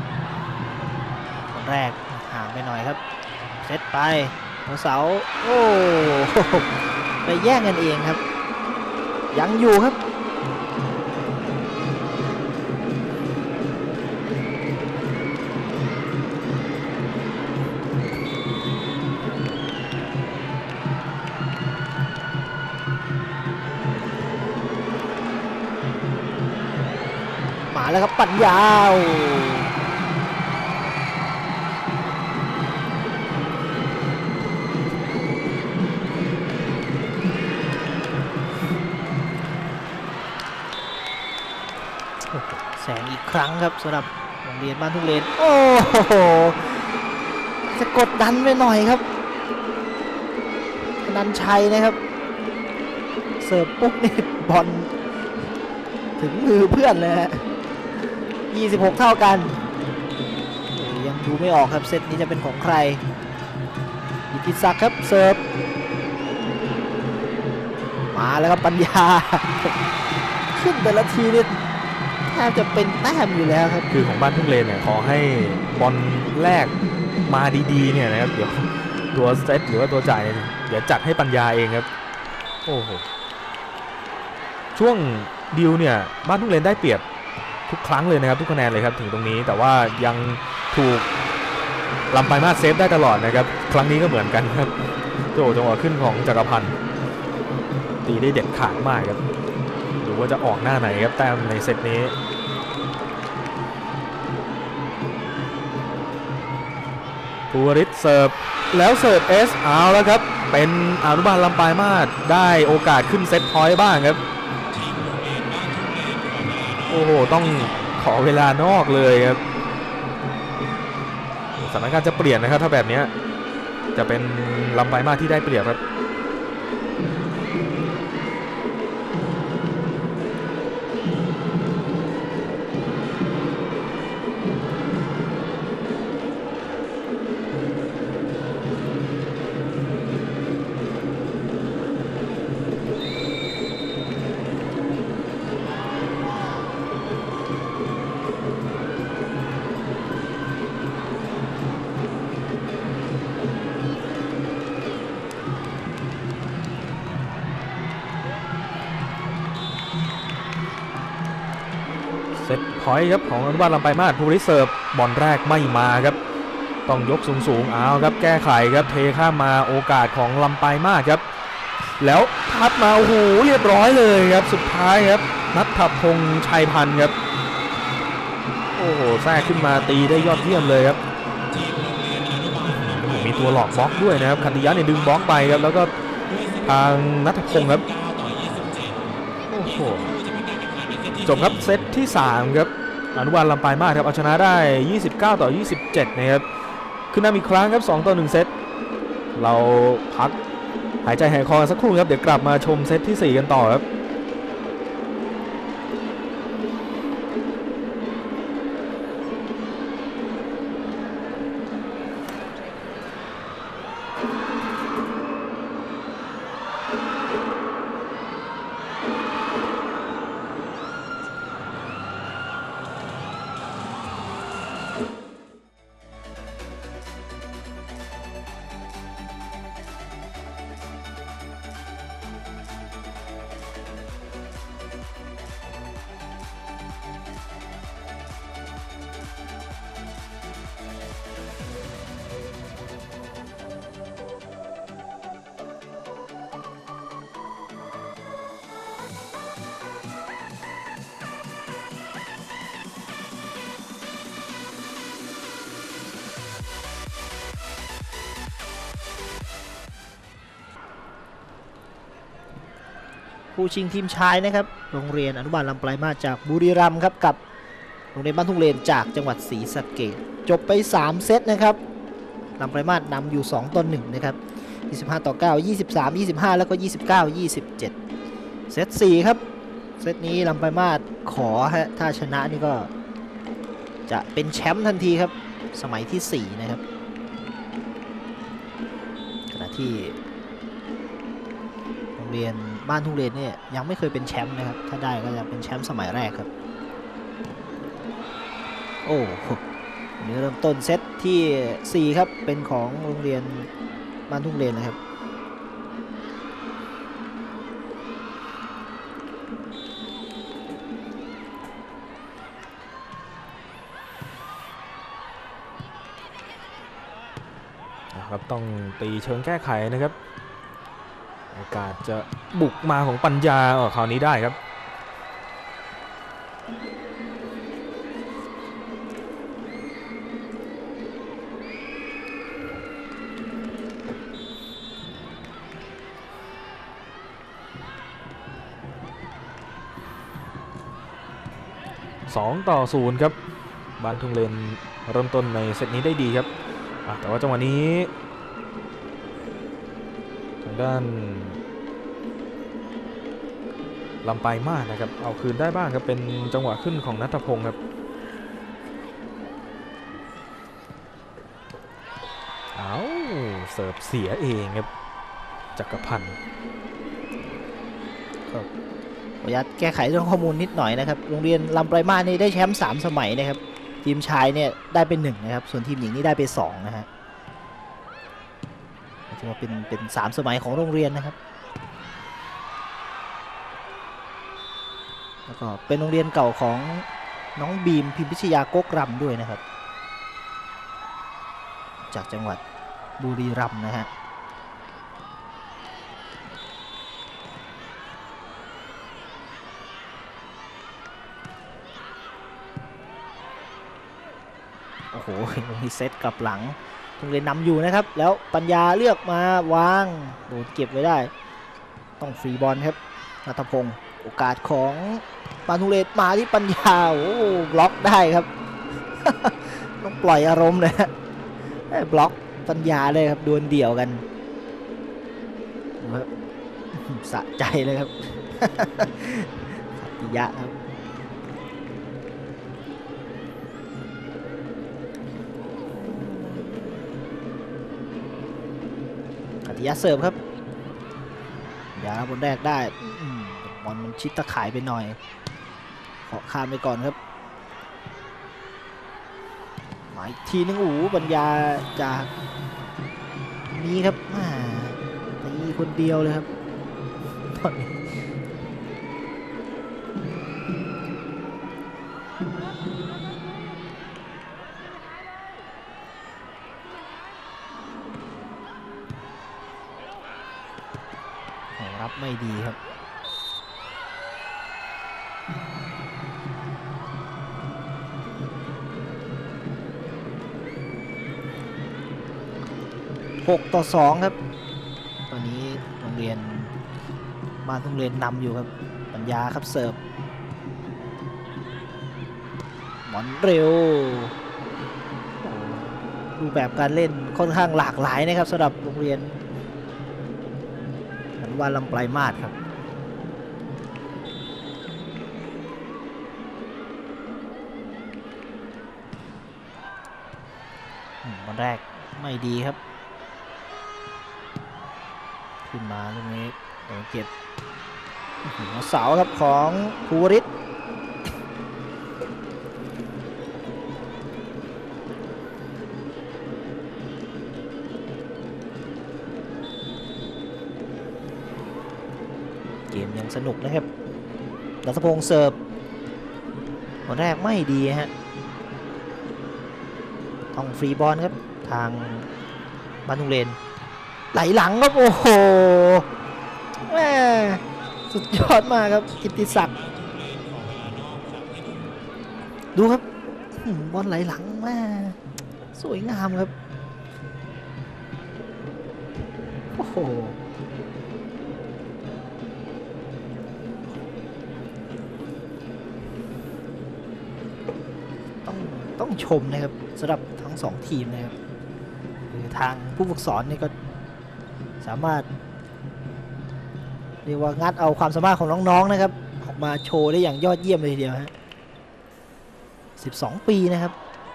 คนแรกห่างไปหน่อยครับเซตไปหัวเสาโอ้ไปแย่งกันเองครับยังอยู่ครับมาแล้วครับปั่นยาวแสงอีกครั้งครับสำหรับโรงเรียนบ้านทุ่งเลนโอ้โหจะกดดันไปหน่อยครับนันชัยนะครับเสิร์ฟปุ๊บนี่บอลถึงมือเพื่อนเลยฮะ26เท่ากันยังดูไม่ออกครับเซตนี้จะเป็นของใครอิทธิศักดิ์ครับเสิร์ฟมาแล้วครับปัญญาขึ้นแต่ละทีนี่แทบจะเป็นแต้มอยู่แล้วครับคือของบ้านทุ่งเลนเนี่ยขอให้บอลแรกมาดีๆเนี่ยนะครับเดี๋ยวตัวเซตหรือว่าตัวจ่ายเดี๋ยวจัดให้ปัญญาเองครับโอ้โหช่วงดิวเนี่ยบ้านทุ่งเลนได้เปรียบทุกครั้งเลยนะครับทุกคะแนนเลยครับถึงตรงนี้แต่ว่ายังถูกลำปลายมาสเซฟได้ตลอดนะครับครั้งนี้ก็เหมือนกันครับโจจังหวะขึ้นของจักรพันธ์ตีได้เด็ดขาดมากครับดูว่าจะออกหน้าไหนครับแต้มในเซตนี้ภูริศเสิร์ฟแล้วเสิร์ฟเอสเอาแล้วครับเป็นอนุบาลลำปลายมาสได้โอกาสขึ้นเซตพอยต์บ้างครับโอ้โหต้องขอเวลานอกเลยครับสถานการณ์จะเปลี่ยนนะครับถ้าแบบนี้จะเป็นลำปลายมาสที่ได้เปรียบครับเซตพอยต์ครับของอนุบาลลำปลายมาสภูริศเสิร์ฟบอลแรกไม่มาครับต้องยกสูงเอาครับแก้ไขครับเทข้ามมาโอกาสของลำปลายมาสครับแล้วทัดมาโอ้โหเรียบร้อยเลยครับสุดท้ายครับณัฐพงษ์ชัยพันธ์ครับโอ้โหแทรกขึ้นมาตีได้ยอดเยี่ยมเลยครับมีตัวหลอกบล็อกด้วยนะครับคันติยะเนี่ยดึงบล็อกไปครับแล้วก็ทางณัฐพงศ์ครับโอ้โหจบครับเซตที่3ครับอนุบาลลำปลายมาศครับเอาชนะได้29-27นะครับขึ้นนำอีกครั้งครับ2-1เซตเราพักหายใจหายคอสักครู่ครับเดี๋ยวกลับมาชมเซตที่4กันต่อครับผู้ชิงทีมชายนะครับโรงเรียนอนุบาลลำปลายมาศจากบุรีรัมย์ครับกับโรงเรียนบ้านทุ่งเลนจากจังหวัดศรีสะเกษจบไป3เซตนะครับลำปลายมาศนำอยู่2-1นะครับ25-9 23-25แล้วก็29-27เซต4ครับเซตนี้ลำปลายมาศขอฮะถ้าชนะนี่ก็จะเป็นแชมป์ทันทีครับสมัยที่4นะครับขณะที่โรงเรียนบ้านทุ่งเลนเนี่ยยังไม่เคยเป็นแชมป์นะครับถ้าได้ก็จะเป็นแชมป์สมัยแรกครับโอ้นี่เริ่มต้นเซตที่4ครับเป็นของโรงเรียนบ้านทุ่งเลนนะครับต้องตีเชิงแก้ไขนะครับโอกาสจะบุกมาของปัญญาคราวนี้ได้ครับ2-0ครับบ้านทุ่งเลนเริ่มต้นในเซตนี้ได้ดีครับแต่ว่าจังหวะนี้ทางด้านลำปลายมาศนะครับเอาคืนได้บ้างครับเป็นจังหวะขึ้นของณัฐพงศ์ครับเอาเสิร์ฟเสียเองครับจักรพันธ์ขออนุญาตแก้ไขเรื่องข้อมูลนิดหน่อยนะครับโรงเรียนลำปลายมาศนี่ได้แชมป์3สมัยนะครับทีมชายเนี่ยได้เป็น1นะครับส่วนทีมหญิงนี่ได้ไป2นะฮะถือว่าเป็น3สมัยของโรงเรียนนะครับแล้วก็เป็นโรงเรียนเก่าของน้องบีมพิมพิชยาโกกรำด้วยนะครับจากจังหวัดบุรีรัมย์นะฮะโอ้โหมีเซตกลับหลังโรงเรียนนำอยู่นะครับแล้วปัญญาเลือกมาวางโดนเก็บไว้ได้ต้องฟรีบอลครับณัฐพงศ์โอกาสของบ้านทุ่งเลนมาที่ปัญญาโอ้บล็อกได้ครับต้องปล่อยอารมณ์เลยบล็อกปัญญาเลยครับดวลเดี่ยวกันสะใจเลยครับขัตติยะครับขัตติยะเสิร์ฟครับยาบนแรกได้บอลมันชิดตะข่ายไปหน่อยขอข้ามไปก่อนครับหมายทีนึงปัญญาจากนี้ครับตีคนเดียวเลยครับตอนนี้รับไม่ดีครับ 6-2ครับตอนนี้โรงเรียนบ้านทุ่งเลนนำอยู่ครับปัญญาครับเสิร์ฟบอลเร็วรูปแบบการเล่นค่อนข้างหลากหลายนะครับสำหรับโรงเรียนอนุบาลลำปลายมาศครับบอลแรกไม่ดีครับขึ้นมาลูกนี้โดนเก็บเสาครับของภูวริศเกมยังสนุกนะครับรัตพงษ์เสิร์ฟบอลแรกไม่ดีฮะต้องฟรีบอลครับทางบ้านทุ่งเลนไหลหลังครับโอ้โหแม่สุดยอดมากครับกิตติศักดิ์ดูครับบอลไหลหลังแม่สวยงามครับโอ้โหต้องชมนะครับสำหรับทั้งสองทีมนะครับทางผู้ฝึกสอนนี่ก็สามารถเรียกว่างัดเอาความสามารถของน้องๆนะครับออกมาโชว์ได้อย่างยอดเยี่ยมเลยทีเดียวฮะ12 ปีนะครับ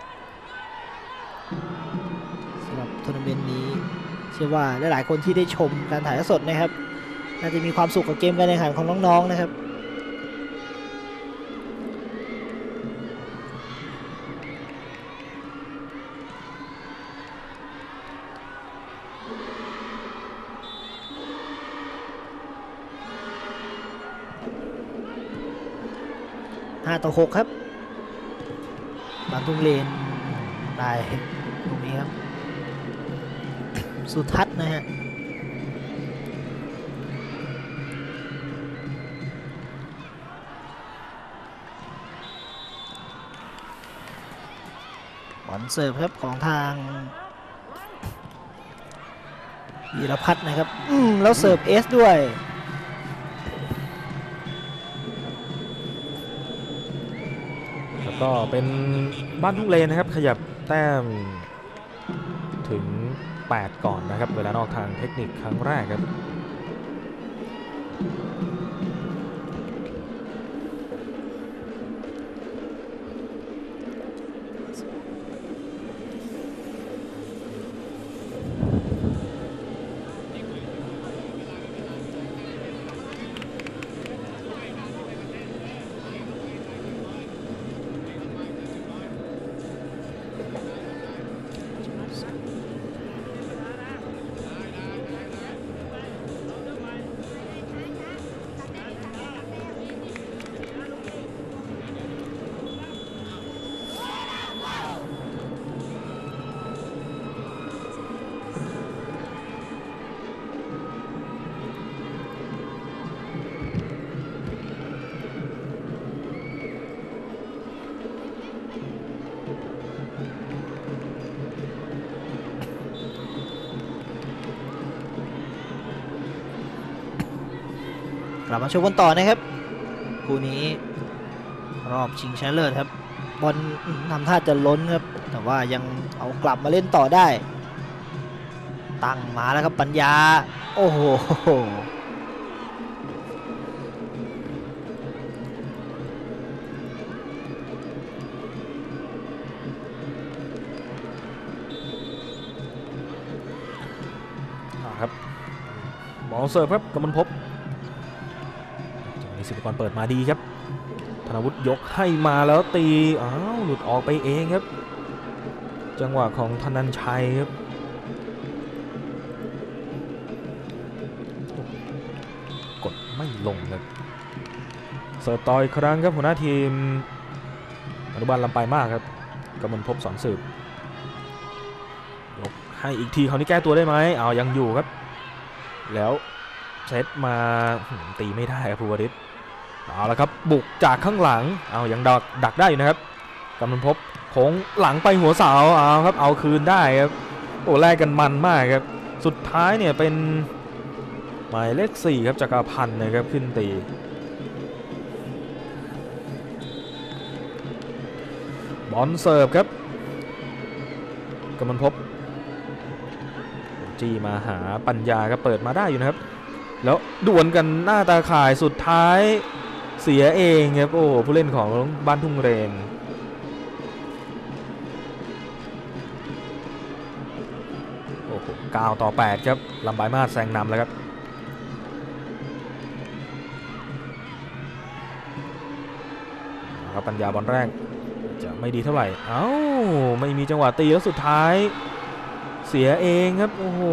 สำหรับทัวร์นาเมนต์นี้เชื่อว่าหลายๆคนที่ได้ชมการถ่ายทอดสดนะครับน่าจะมีความสุขกับเกมการแข่งขันของน้องๆนะครับ5-6ครับบ้านทุ่งเลนได้ตรงนี้ครับสุทัศน์นะฮะบอลเสิร์ฟครับของทางวีรพัฒน์นะครับแล้วเสิร์ฟเอสด้วยก็เป็นบ้านทุ่งเลนนะครับขยับแต้มถึง8ก่อนนะครับเวลานอกทางเทคนิคครั้งแรกครับกลับมาชมกันต่อนะครับคู่นี้รอบชิงชนะเลิศครับบอลทำท่าจะล้นครับแต่ว่ายังเอากลับมาเล่นต่อได้ตั้งมาแล้วครับปัญญาโอ้โหครับบอลเสิร์ฟครับกำมลภพศิลปกรเปิดมาดีครับธนวุฒิยกให้มาแล้วตีหลุดออกไปเองครับจังหวะของธนัญชัยครับกดไม่ลงครับเสิร์ฟต่ออีกครั้งครับหัวหน้าทีมอนุบาลลำปลายมาศครับกำมลภพสอนสืบยกให้อีกทีคราวนี้แก้ตัวได้ไหมยังอยู่ครับแล้วเซตมาตีไม่ได้ครับภูวริศเอาละครับบุกจากข้างหลังยังดักได้อยู่นะครับกำมลภพโค้งหลังไปหัวเสาครับเอาคืนได้ครับโอ้แลกกันมันมากครับสุดท้ายเนี่ยเป็นหมายเลข4ครับจักรพันธ์นะครับขึ้นตีบอลเสิร์ฟครับกำมลภพจี้มาหาปัญญาก็เปิดมาได้อยู่นะครับแล้วดวลกันหน้าตาข่ายสุดท้ายเสียเองครับโอ้ผู้เล่นของบ้านทุ่งเรนโอ้โห9-8ครับลำปายมาศแซงนำแล้วครับปัญญาบอลแรกจะไม่ดีเท่าไหร่เอ้าไม่มีจังหวะตีแล้วสุดท้ายเสียเองครับโอ้โห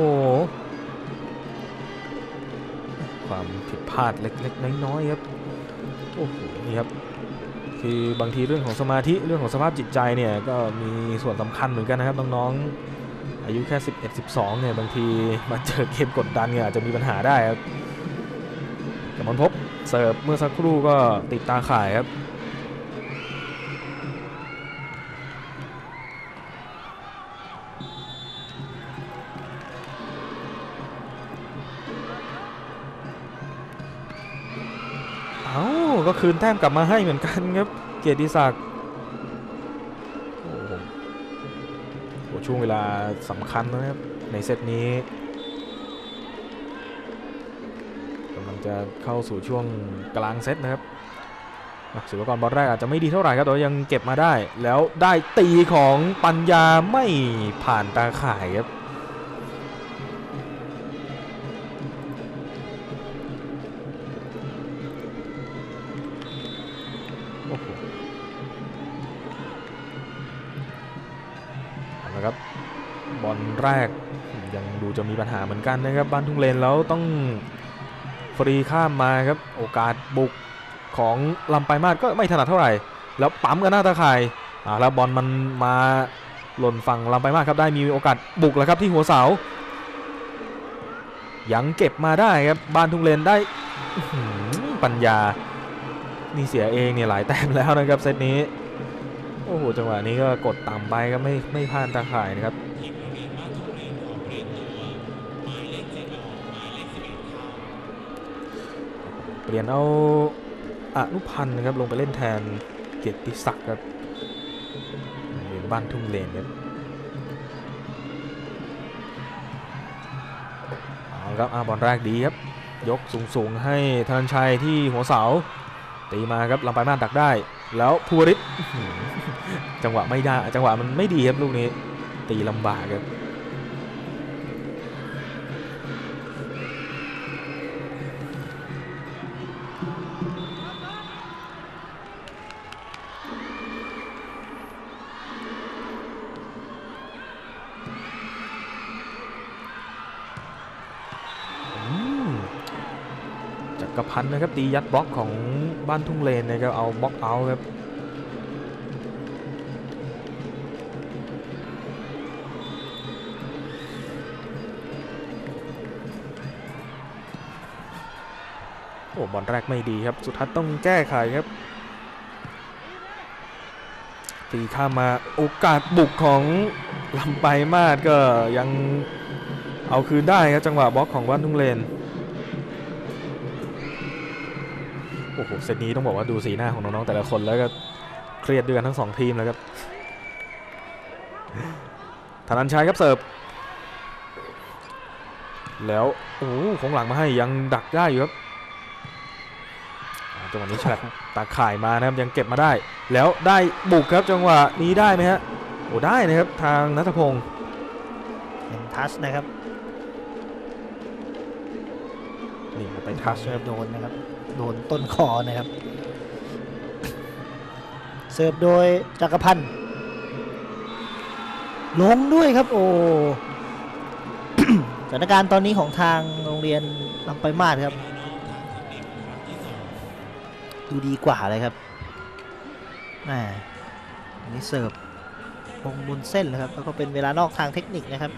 ความผิดพลาดเล็กๆน้อยๆครับโอ้โหนี่ครับคือบางทีเรื่องของสมาธิเรื่องของสภาพจิตใจเนี่ยก็มีส่วนสำคัญเหมือนกันนะครับน้องๆอายุแค่11-12เนี่ยบางทีมาเจอเกมกดดันเนี่ยอาจจะมีปัญหาได้ครับกำมลภพเสิร์ฟเมื่อสักครู่ก็ติดตาข่ายครับก็คืนแต้มกลับมาให้เหมือนกันครับเกียรติศักดิ์โอ้โหช่วงเวลาสำคัญนะครับในเซตนี้กำลังจะเข้าสู่ช่วงกลางเซตนะครับศิวกรบอลแรกอาจจะไม่ดีเท่าไหร่ครับแต่ยังเก็บมาได้แล้วได้ตีของปัญญาไม่ผ่านตาข่ายครับนะครับบอลแรกยังดูจะมีปัญหาเหมือนกันนะครับบ้านทุ่งเลนแล้วต้องฟรีข้ามมาครับโอกาสบุกของลำปายมาศก็ไม่ถนัดเท่าไหร่แล้วปั๊มกันหน้าตาข่ายแล้วบอลมันมาหล่นฝั่งลำปายมาศครับได้มีโอกาสบุกแล้วครับที่หัวเสายังเก็บมาได้ครับบ้านทุ่งเลนได้ปัญญานี่เสียเองเนี่ยหลายแต้มแล้วนะครับเซตนี้โอ้โหจังหวะนี้ก็กดต่ำไปก็ไม่ผ่านตาข่ายนะครับเปลี่ยนเอาอนุพันธ์นะครับลงไปเล่นแทนเกียรติศักดิ์ครับบ้านทุ่งเลนครับเอาครับบอลแรกดีครับยกสูงๆให้ธนัญชัยที่หัวเสาตีมาครับลำปายมาศดักได้แล้วภูริศจังหวะไม่ได้จังหวะมันไม่ดีครับลูกนี้ตีลำบากครับจักรพันธ์นะครับตียัดบล็อกของบ้านทุ่งเลนนะครับเอาบล็อกเอาครับโอ้บอลแรกไม่ดีครับสุดท้ายต้องแก้ไขครับตีข้ามมาโอกาสบุกของลำปายมาศก็ยังเอาคืนได้ครับจังหวะบล็อกของบ้านทุ่งเลนโอ้โหเซตนี้ต้องบอกว่าดูสีหน้าของน้องๆแต่ละคนแล้วก็เครียดด้วยกันทั้ง2ทีมเลยครับธนัญชัยครับเสิร์ฟแล้วโอ้ของหลังมาให้ยังดักได้อยู่ครับจังหวะนี้ฉลับตาข่ายมานะครับยังเก็บมาได้แล้วได้บุกครับจังหวะนี้ได้ไหมฮะโอ้ได้นะครับทางณัฐพงศ์เป็นทัชนะครับนี่ไปทัชโดนนะครับโดนต้นคอนะครับเสิร์ฟโดยจักรพันธ์ลงด้วยครับโอ้ สถานการณ์ตอนนี้ของทางโรงเรียนลำปายมาศครับดูดีกว่าเลยครับอันนี้เสิร์ฟลงบนเส้นเลยครับแล้วก็เป็นเวลานอกทางเทคนิคนะครับ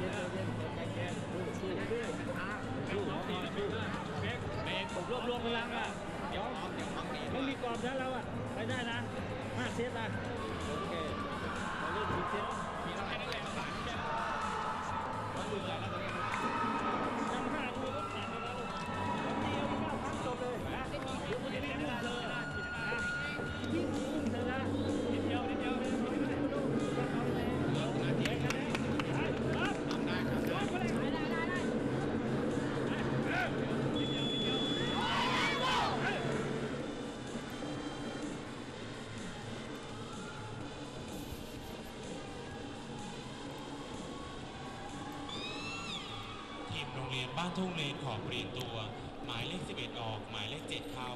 โรงเรียนบ้านทุ่งเลนขอเปลี่ยนตัวหมายเลข 11 ออกหมายเลข 7 เข้า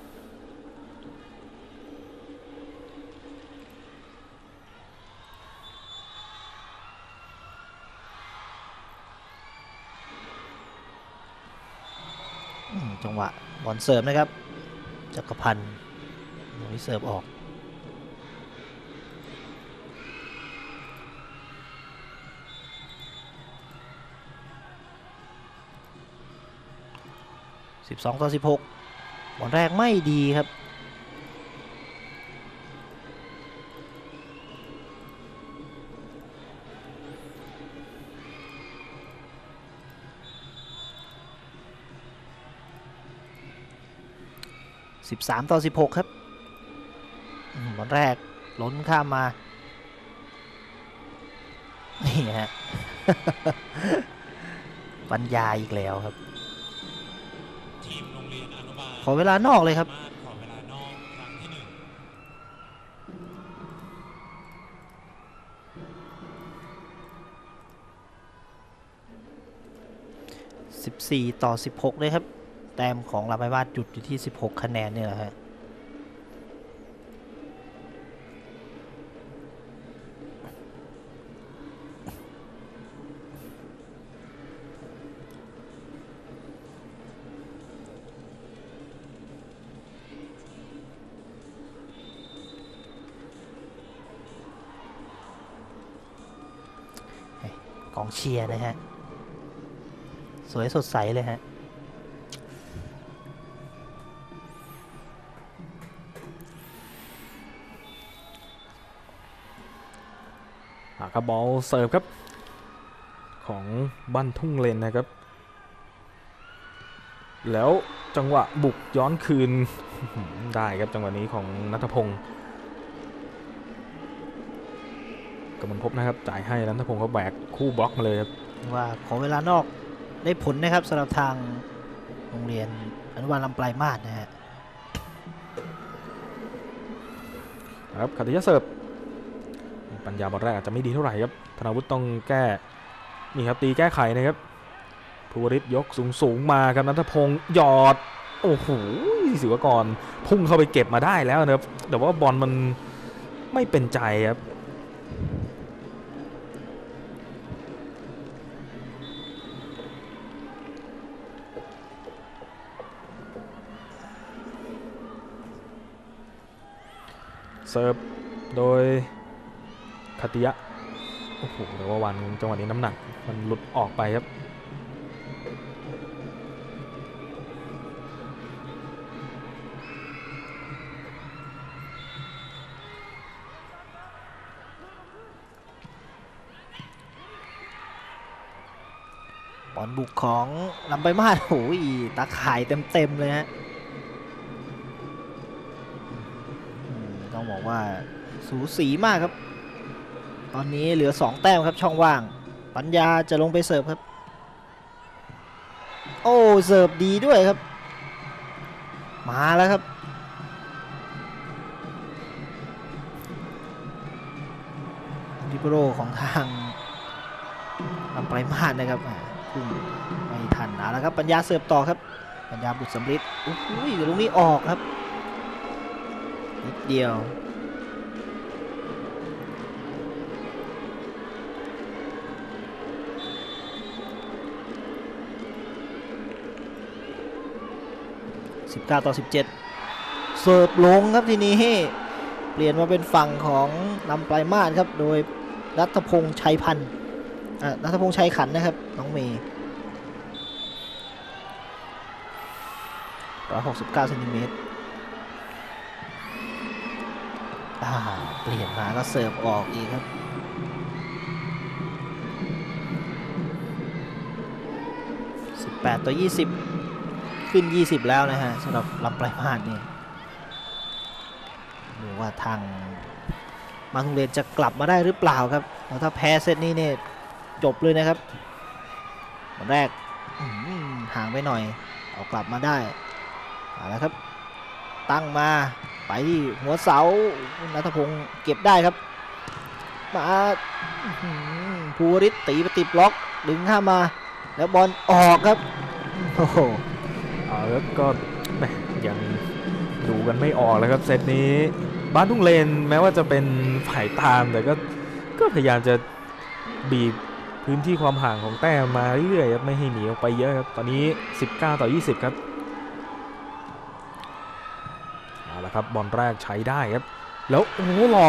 จังหวะบอลเสิร์ฟนะครับจักรพันธ์ลุยเสิร์ฟออก12-16บอลแรกไม่ดีครับ13-16ครับบอลแรกล้นข้ามมานี่ฮะ ปัญญาอีกแล้วครับทีมโรงเรียนอนุบาลขอเวลานอกเลยครับขอเวลานอกครั้งที่ 14-16เลยครับแต้มของลำไม้วาดหยุดอยู่ที่16คะแนนเนี่ยแหละฮะกองเชียร์นะฮะสวยสดใสเลยฮะครับบอลเสิร์ฟครับของบ้านทุ่งเลนนะครับแล้วจังหวะบุกย้อนคืน ได้ครับจังหวะนี้ของณัฐพงศ์กำมลภพนะครับจ่ายให้ณัฐพงศ์เขาแบกคู่บล็อกมาเลยครับว่าขอเวลานอกได้ผลนะครับสำหรับทางโรงเรียนอนุบาลลำปลายมาศนะฮะครับขัตติยะเสิร์ฟปัญญาบอลแรกอาจจะไม่ดีเท่าไหร่ครับธนาวุฒิต้องแก้นี่ครับตีแก้ไขนะครับภูวริศยกสูงมาครับณัฐพงศ์หยอดโอ้โหศิวกรพุ่งเข้าไปเก็บมาได้แล้วนะครับแต่ว่าบอลมันไม่เป็นใจครับเสิร์ฟโดยขัตติยะโอ้โหแต่ว่าวันจังหวะนี้น้ำหนักมันหลุดออกไปครับบอลบุกของลำปลายมาศโอ้ยตาข่ายเต็มเลยฮะต้องบอกว่าสูสีมากครับตอนนี้เหลือ2แต้มครับช่องว่างปัญญาจะลงไปเสิร์ฟครับโอ้เสิร์ฟดีด้วยครับมาแล้วครับดิโปโรของทางลำปลายมาศนะครับพุ่งไม่ทันแล้วครับปัญญาเสิร์ฟต่อครับปัญญาบุตรสำริดโอ้โหเดี๋ยวลูกนี้ออกครับนิดเดียว19-17เสิร์ฟลงครับทีนี้เปลี่ยนมาเป็นฝั่งของลำปลายมาศครับโดยรัฐพงษ์ชัยพันธ์รัฐพงษ์ชัยขันนะครับน้องเมย์169 เซนติเมตรเปลี่ยนมาก็เสิร์ฟออกอีกครับ18-20ขึ้น20แล้วนะฮะสำหรับลำปลายมาศนี่ดูว่าทางมาทุงเรียนจะกลับมาได้หรือเปล่าครับแล้วถ้าแพ้เซตนี้เนี่ยจบเลยนะครับตอนแรกห่างไปหน่อยเอากลับมาได้แล้วครับตั้งมาไปที่หัวเสาณัฐพงศ์เก็บได้ครับมาภูวริศตีไปติดบล็อกดึงข้ามาแล้วบอลออกครับโอ้โหแล้วก็แหม่ยังดูกันไม่ออกเลยครับเซตนี้บ้านทุ่งเลนแม้ว่าจะเป็นฝ่ายตามแต่ก็พยายามจะบีบพื้นที่ความห่างของแต้มมาเรื่อยๆครับไม่ให้หนีออกไปเยอะครับตอนนี้19-20ครับเอาละครับบอลแรกใช้ได้ครับแล้วโอ้โหหล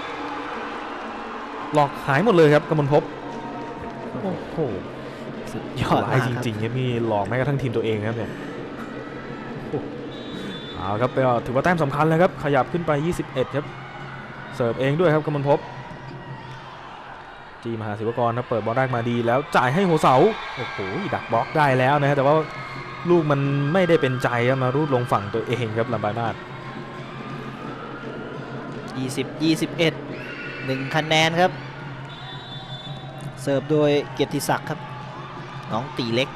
อกหายหมดเลยครับกมลภพโอ้โหสุดยอดร้ายมากจครับริงๆครับนี่หลอกแม้กระทั่งทีมตัวเองครับเนี่ยเอาครับไปถือว่าแต้มสำคัญเลยครับขยับขึ้นไป21ครับเสิร์ฟเองด้วยครับกมลภพจีมหาศิวกรนะเปิดบอลแรกมาดีแล้วจ่ายให้หัวเสาโอ้โหดักบล็อกได้แล้วนะแต่ว่าลูกมันไม่ได้เป็นใจครับมารูดลงฝั่งตัวเองครับลำปางมาศ 20-21 1 คะแนนครับเสิร์ฟโดยเกียรติศักดิ์ครับน้องตีเล็ก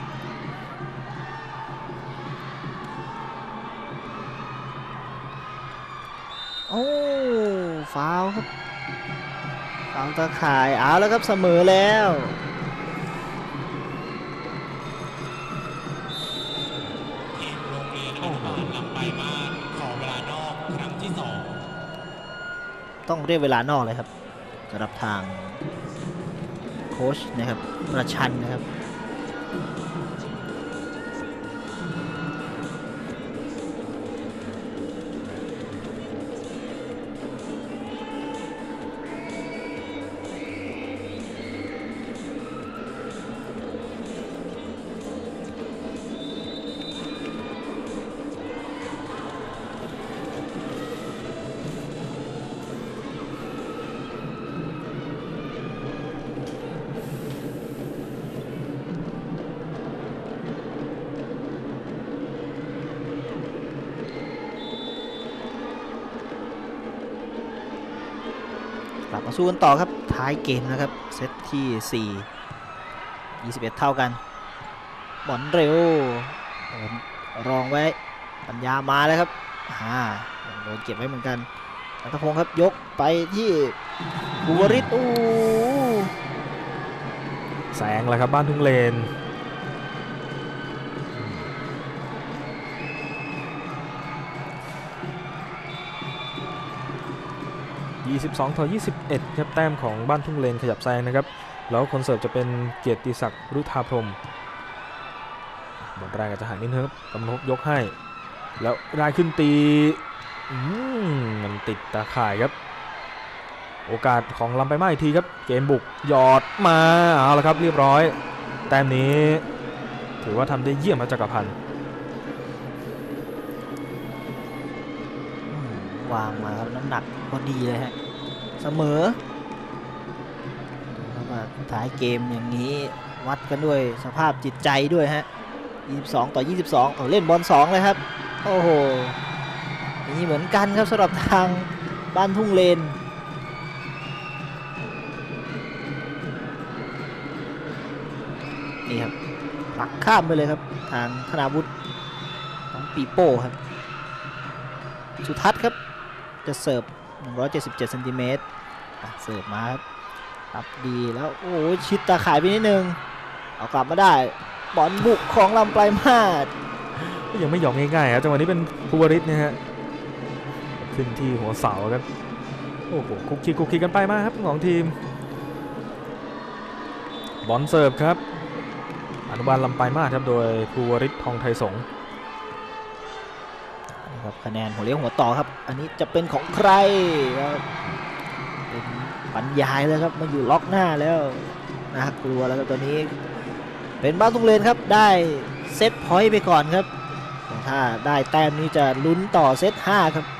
โอ้ฟาวครับฟาวตะข่ายเอาแล้วครับเสมอแล้วทีมโรงเรียนอนุบาลลำปลายมาศขอเวลานอกครั้งที่ 2 ต้องเรียกเวลานอกเลยครับสำหรับทางโค้ชนะครับประชันนะครับกลับมาสู้กันต่อครับท้ายเกมนะครับเซตที่4 21 เท่ากันบอลเร็วรองไว้ปัญญามาแล้วครับโดนเก็บไว้เหมือนกันนัทพงศ์ครับยกไปที่บุวริศแซงแล้วครับบ้านทุ่งเลน22-21ครับแต้มของบ้านทุ่งเลนขยับแซงนะครับแล้วคนเสิร์ฟจะเป็นเกียรติศักดิ์รุธาพรหมบอลแรกอาจจะห่างนิดนึงครับกำลังยกให้แล้วได้ขึ้นตีมันติดตาข่ายครับโอกาสของลำไปมาอีกทีครับเกมบุกหยอดมาเอาละครับเรียบร้อยแต้มนี้ถือว่าทำได้เยี่ยมครับจักรพันธ์วางมาครับน้ำหนักพอดีเลยฮะเสมอดูครับว่าท้ายเกมอย่างนี้วัดกันด้วยสภาพจิตใจด้วยฮะ22-22เล่นบอล2เลยครับโอ้โหนี่เหมือนกันครับสำหรับทางบ้านทุ่งเลนนี่ครับผลักข้ามไปเลยครับทางธนาวุฒิของปีโป้ครับสุทัศน์ครับจะเสิร์ฟ177 เซนติเมตรเสิร์ฟมาครับรับดีแล้วโอ้ชิดตาข่ายไปนิดนึงเอากลับมาได้บอลบุกของลำปลายมาศก็ยังไม่ยอมง่ายๆครับจังหวะนี้เป็นภูวริศนะฮะขึ้นที่หัวเสาครับโอ้โหคุกคีกันไปมาครับของทีมบอลเสิร์ฟครับอนุบาลลำปลายมาศครับโดยภูวริศทองไทยสงฆ์ครับคะแนนหัวเลี้ยวหัวต่อครับอันนี้จะเป็นของใครเป็นบรรยายเลยครับมาอยู่ล็อกหน้าแล้วน่ากลัวแล้วครับตอนนี้เป็นบ้านทุ่งเลนครับได้เซตพอยต์ไปก่อนครับถ้าได้แต้มนี้จะลุ้นต่อเซต5ครับ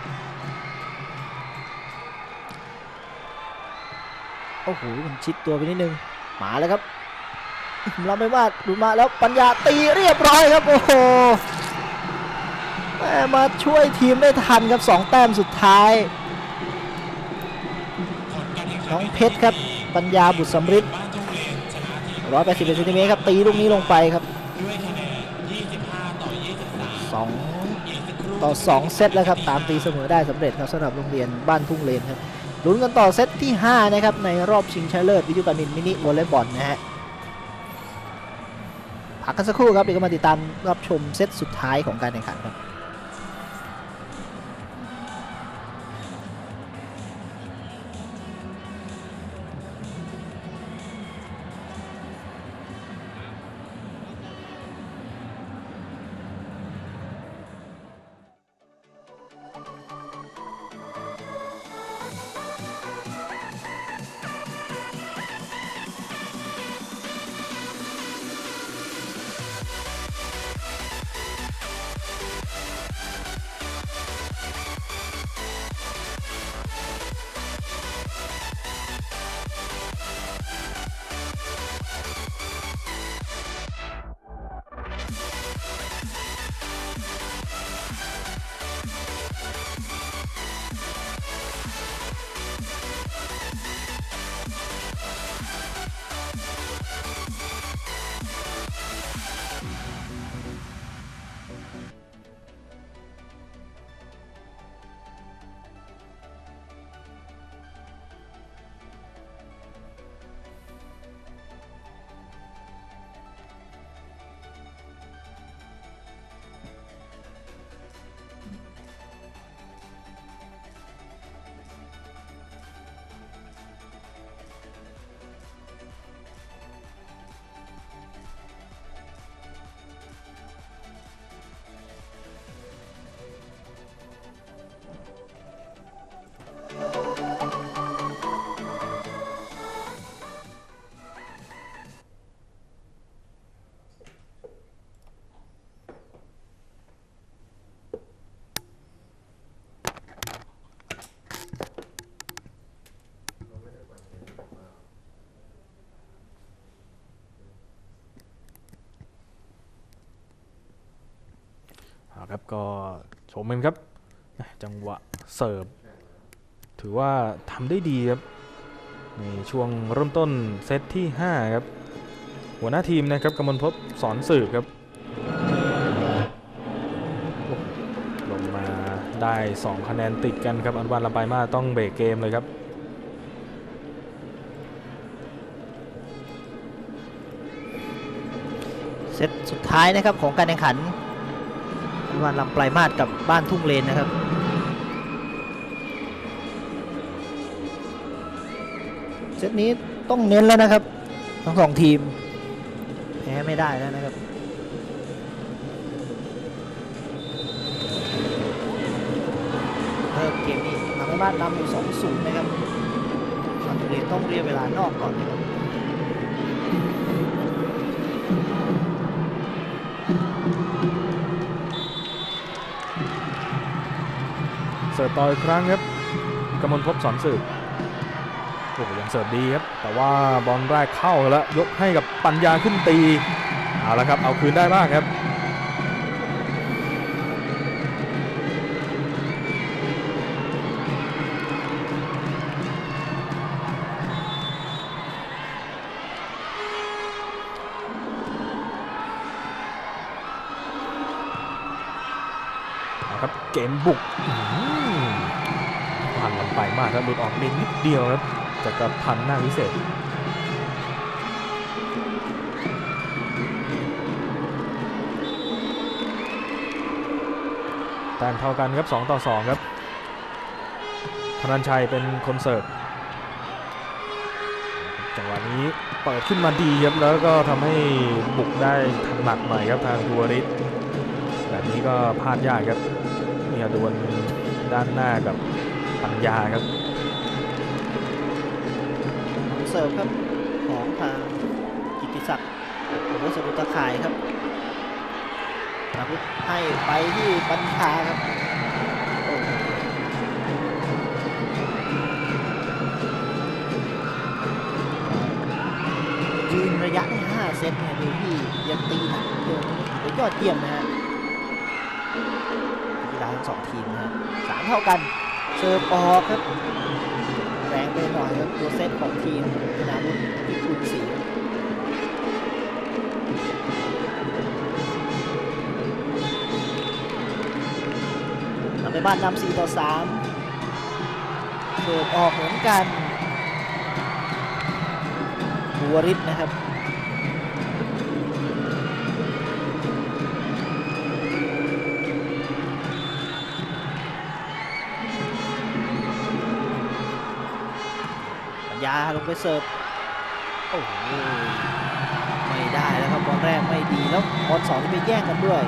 โอ้โหมันชิดตัวไปนิดนึงมาแล้วครับเราไม่ว่าดูมาแล้วปัญญาตีเรียบร้อยครับโอ้โหมาช่วยทีมได้ทันครับ2 แต้มสุดท้ายน้องเพชรครับปัญญาบุตรสำริด181 เซนติเมตรครับตีลูกนี้ลงไปครับ2-2 เซตแล้วครับตามตีเสมอได้สำเร็จครับสำหรับโรงเรียนบ้านทุ่งเลนครับลุ้นกันต่อเซตที่5นะครับในรอบชิงชนะเลิศวิทยุการบินมินิวอลเลย์บอลนะฮะพักกันสักครู่ครับเดี๋ยวก็มาติดตามรับชมเซตสุดท้ายของการแข่งขันครับครับก็ชมกันครับจังหวะเสิร์ฟถือว่าทำได้ดีครับในช่วงเริ่มต้นเซตที่5ครับหัวหน้าทีมนะครับกมลภพสอนสืบครับลงมาได้2คะแนนติดกันครับอนุบาลลำปลายมาสต้องเบรกเกมเลยครับเซตสุดท้ายนะครับของการแข่งขันอนุบาลลำปลายมาสกับบ้านทุ่งเลนนะครับเซตนี้ต้องเน้นแล้วนะครับทั้งสองทีมแพ้ไม่ได้แล้วนะครับเริ่มเกมนี้ลำปลายมาสนำอยู่ 2-0 นะครับบ้านทุ่งเลนต้องเรียกเวลานอกก่อนนะครับเสิร์ฟต่ออีกครั้งครับกมลภพสอนสืบโอ้ยังเสิร์ฟดีครับแต่ว่าบอลแรกเข้าแล้วยกให้กับปัญญาขึ้นตีเอาละครับเอาคืนได้บ้างครับครับเกมบุกผ่านลำไปมากครับหลุดออกนิดเดียวครับจากกับพันหน้าวิเศษแต้มเท่ากันครับ2-2ครับธนัญชัยเป็นคนเสิร์ฟจังหวะนี้เปิดขึ้นมาดีครับแล้วก็ทำให้บุกได้ถนัดหน่อยครับทางภูวริศแบบนี้ก็พลาดยากครับเนี่ยดวลด้านหน้ากับปัญญาครับเสิร์ฟครับของทางกิติศักดิ์หรือว่าสมุทรตะข่ายครับให้ไปที่ปัญญาครับยืนระยะได้5เซตเนี่ยดูที่ยังตีหนักเดินเป็นยอดเยี่ยมนะฮะกีฬาทั้ง2ทีมนะฮะ3เท่ากันเสิร์ฟออกครับแรงไปหน่อยครับตัวเซตของทีมธนาวุฒิพิกุลศรีทำในบ้านนำ4-3เสิร์ฟออกเหมือนกันภูวริศนะครับาลงไปเสิร์ฟโอ้โหไม่ได้แล้วครับบอลแรกไม่ดีแล้วบอลสองที่ไปแย่งกันด้วย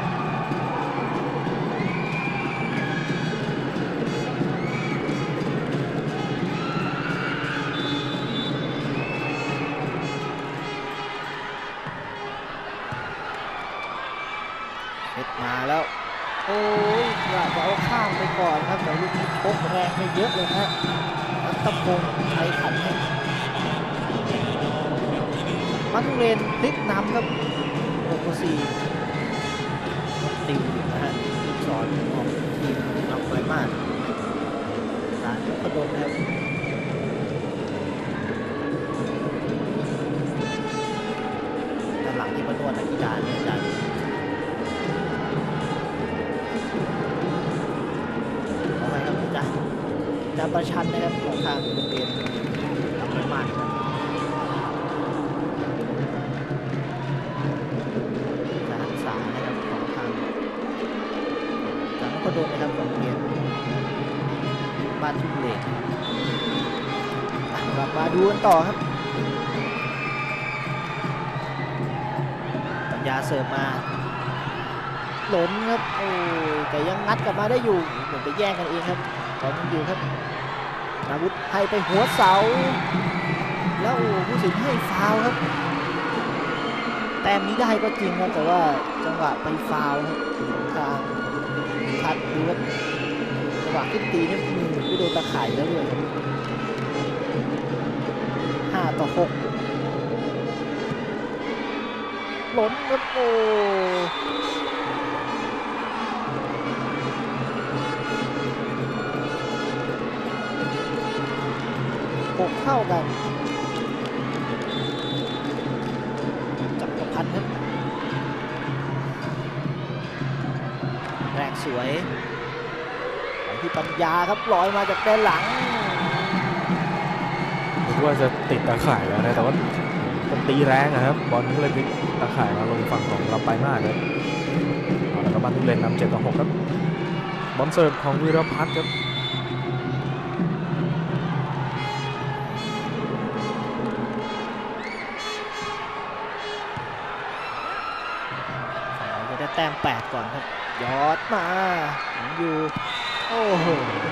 เอ็ดมาแล้วโอ้ยอยากจะเอาข้ามไปก่อนครับแต่ลูกนี้ชกแรงไปเยอะเลยนะรัตพงษ์ไทยขันให้บ้านทุ่งเลนพลิกนำครับ6-4ติวอยู่นะฮะสอนออกทีมนำไปมากสารกระโดดนะครับด้านหลังที่มาโดนนักกีฬาเนี่ยจากจะประชันนะครับของทางโรงเรียนทำไม่มากครับการศึกษานะครับของทางก็โดนนะครับของโรงเรียนบ้านทุ่งเลนกลับมาดูกันต่อครับปัญญาเสิร์ฟมาหล่นครับโอ้แต่ยังงัดกลับมาได้อยู่เหมือนไปแย่งกันเองครับตอนนี้อยู่ครับนาวุธให้ไปหัวเสาแล้วโอ้ผู้สินให้ฟาวครับแต้มนี้ได้ก็จริงครับแต่ว่าจังหวะไปฟาวครับทางพัดดูว่าจังหวะขึ้นตีนี่มือไปโดนตะข่ายแล้วด้วย5-6หล่นครับโอ้6เท่ากันจักรพันธ์ครับแรกสวยไปที่ปัญญาครับลอยมาจากด้านหลังนึกว่าจะติดตะข่ายแล้วนะแต่ว่ามันตีแรงนะครับบอลก็เลยพลิกตะข่ายมาลงฝั่งของลำปลายมาสครับแล้วก็บ้านทุ่งเลนนำ7-6ครับบอลเสิร์ฟของวีรพัฒน์ครับแต้ม8ก่อนครับยอดมาอยู่โอ้โห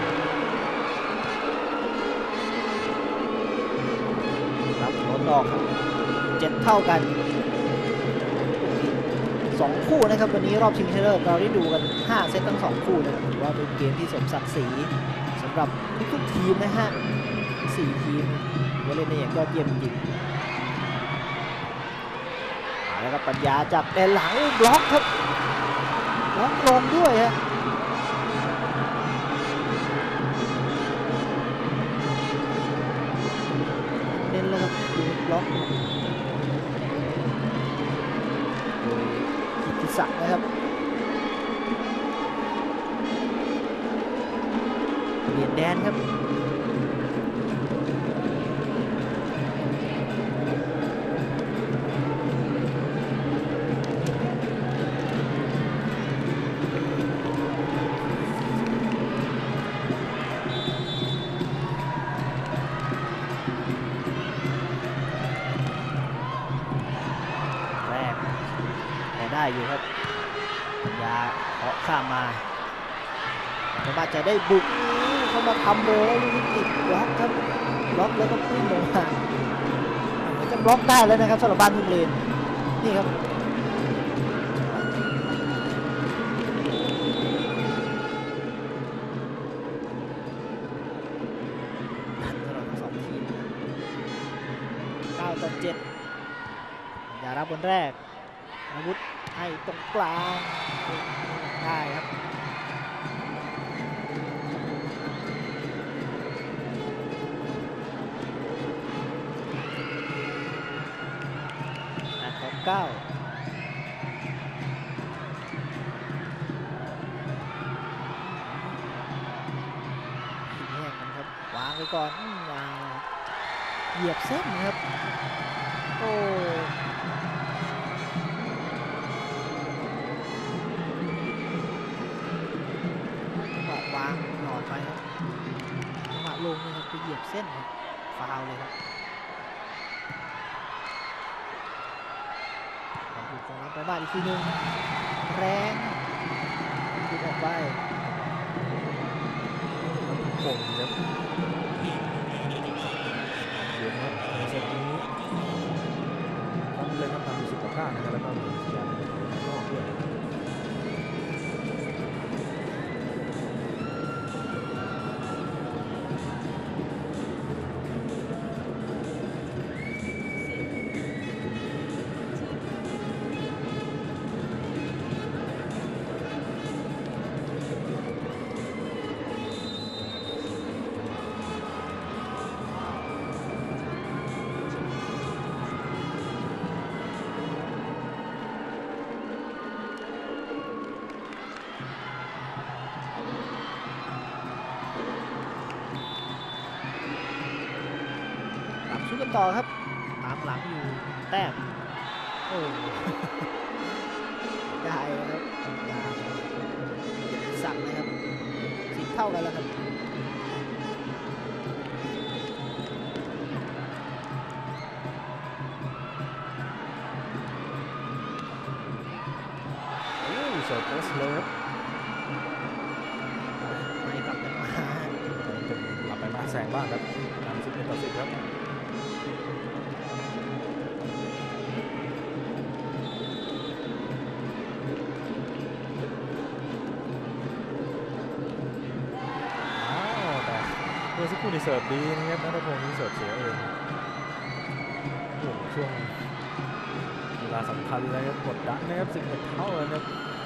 รับรถออกครับ7เท่ากัน2คู่นะครับวันนี้รอบชิงชนะเลิศเราได้ดูกัน5เซตทั้ง2คู่นะครับถือว่าเป็นเกมที่สมศักดิ์ศรีสำหรับทุกทีมนะฮะ4ทีมว่าเล่นได้อย่างยอดเยี่ยมจริงแล้วก็ปัญญาจับแต่หลังบล็อกครับบล็อกลงด้วยฮะเน้นแล้วครับบล็อกโดยกิตติศักดิ์นะครับเปลี่ยนแดนครับได้อยู่ครับปัญญาเคาะข้ามมาแต่ว่าจะได้บุกเข้ามาทำเลยแล้วลูกติดบล็อกครับบล็อกแล้วก็พุ่งลงมาจะบล็อกได้แล้วนะครับสำหรับบ้านทุ่งเลนนี่ครับสำหรับ2ทีม9-7ปัญญารับบอลแรกอาวุธให้ตรงกลางได้ครับ8-9แย่งกันครับวางไปก่อนเหยียบเส้นครับโอ้วางหลอดไปครับจังหวะลงนะครับไปเหยียบเส้นครับฟาาวเลยครับถูกของรับไปบ้านอีกทีหนึ่งแรงถูกออกไปโป่งครับเดี๋ยวนะครับในเซตนี้ต้องเล่นน้ำตาล10 ต่อ 9นะครับแล้วก็มียาในนอกด้วยสู้กันต่อครับตามหลังอยู่แต้มโอ้ได้ครับสั่งนะครับ10 เท่ากันแล้วครับเสิร์ฟโพสเลยครับไม่กลับกันมาเป็นหลับไปมาแซงบ้างครับนำ11 ต่อ 10ครับแต่เมื่อสักครู่นี้เสิร์ฟดีนะครับนัทพงศ์นี่เสิร์ฟเสียเองโอ้ช่วงเวลาสำคัญเลยครับกดดันนะครับ11 เท่าเลยนะครับ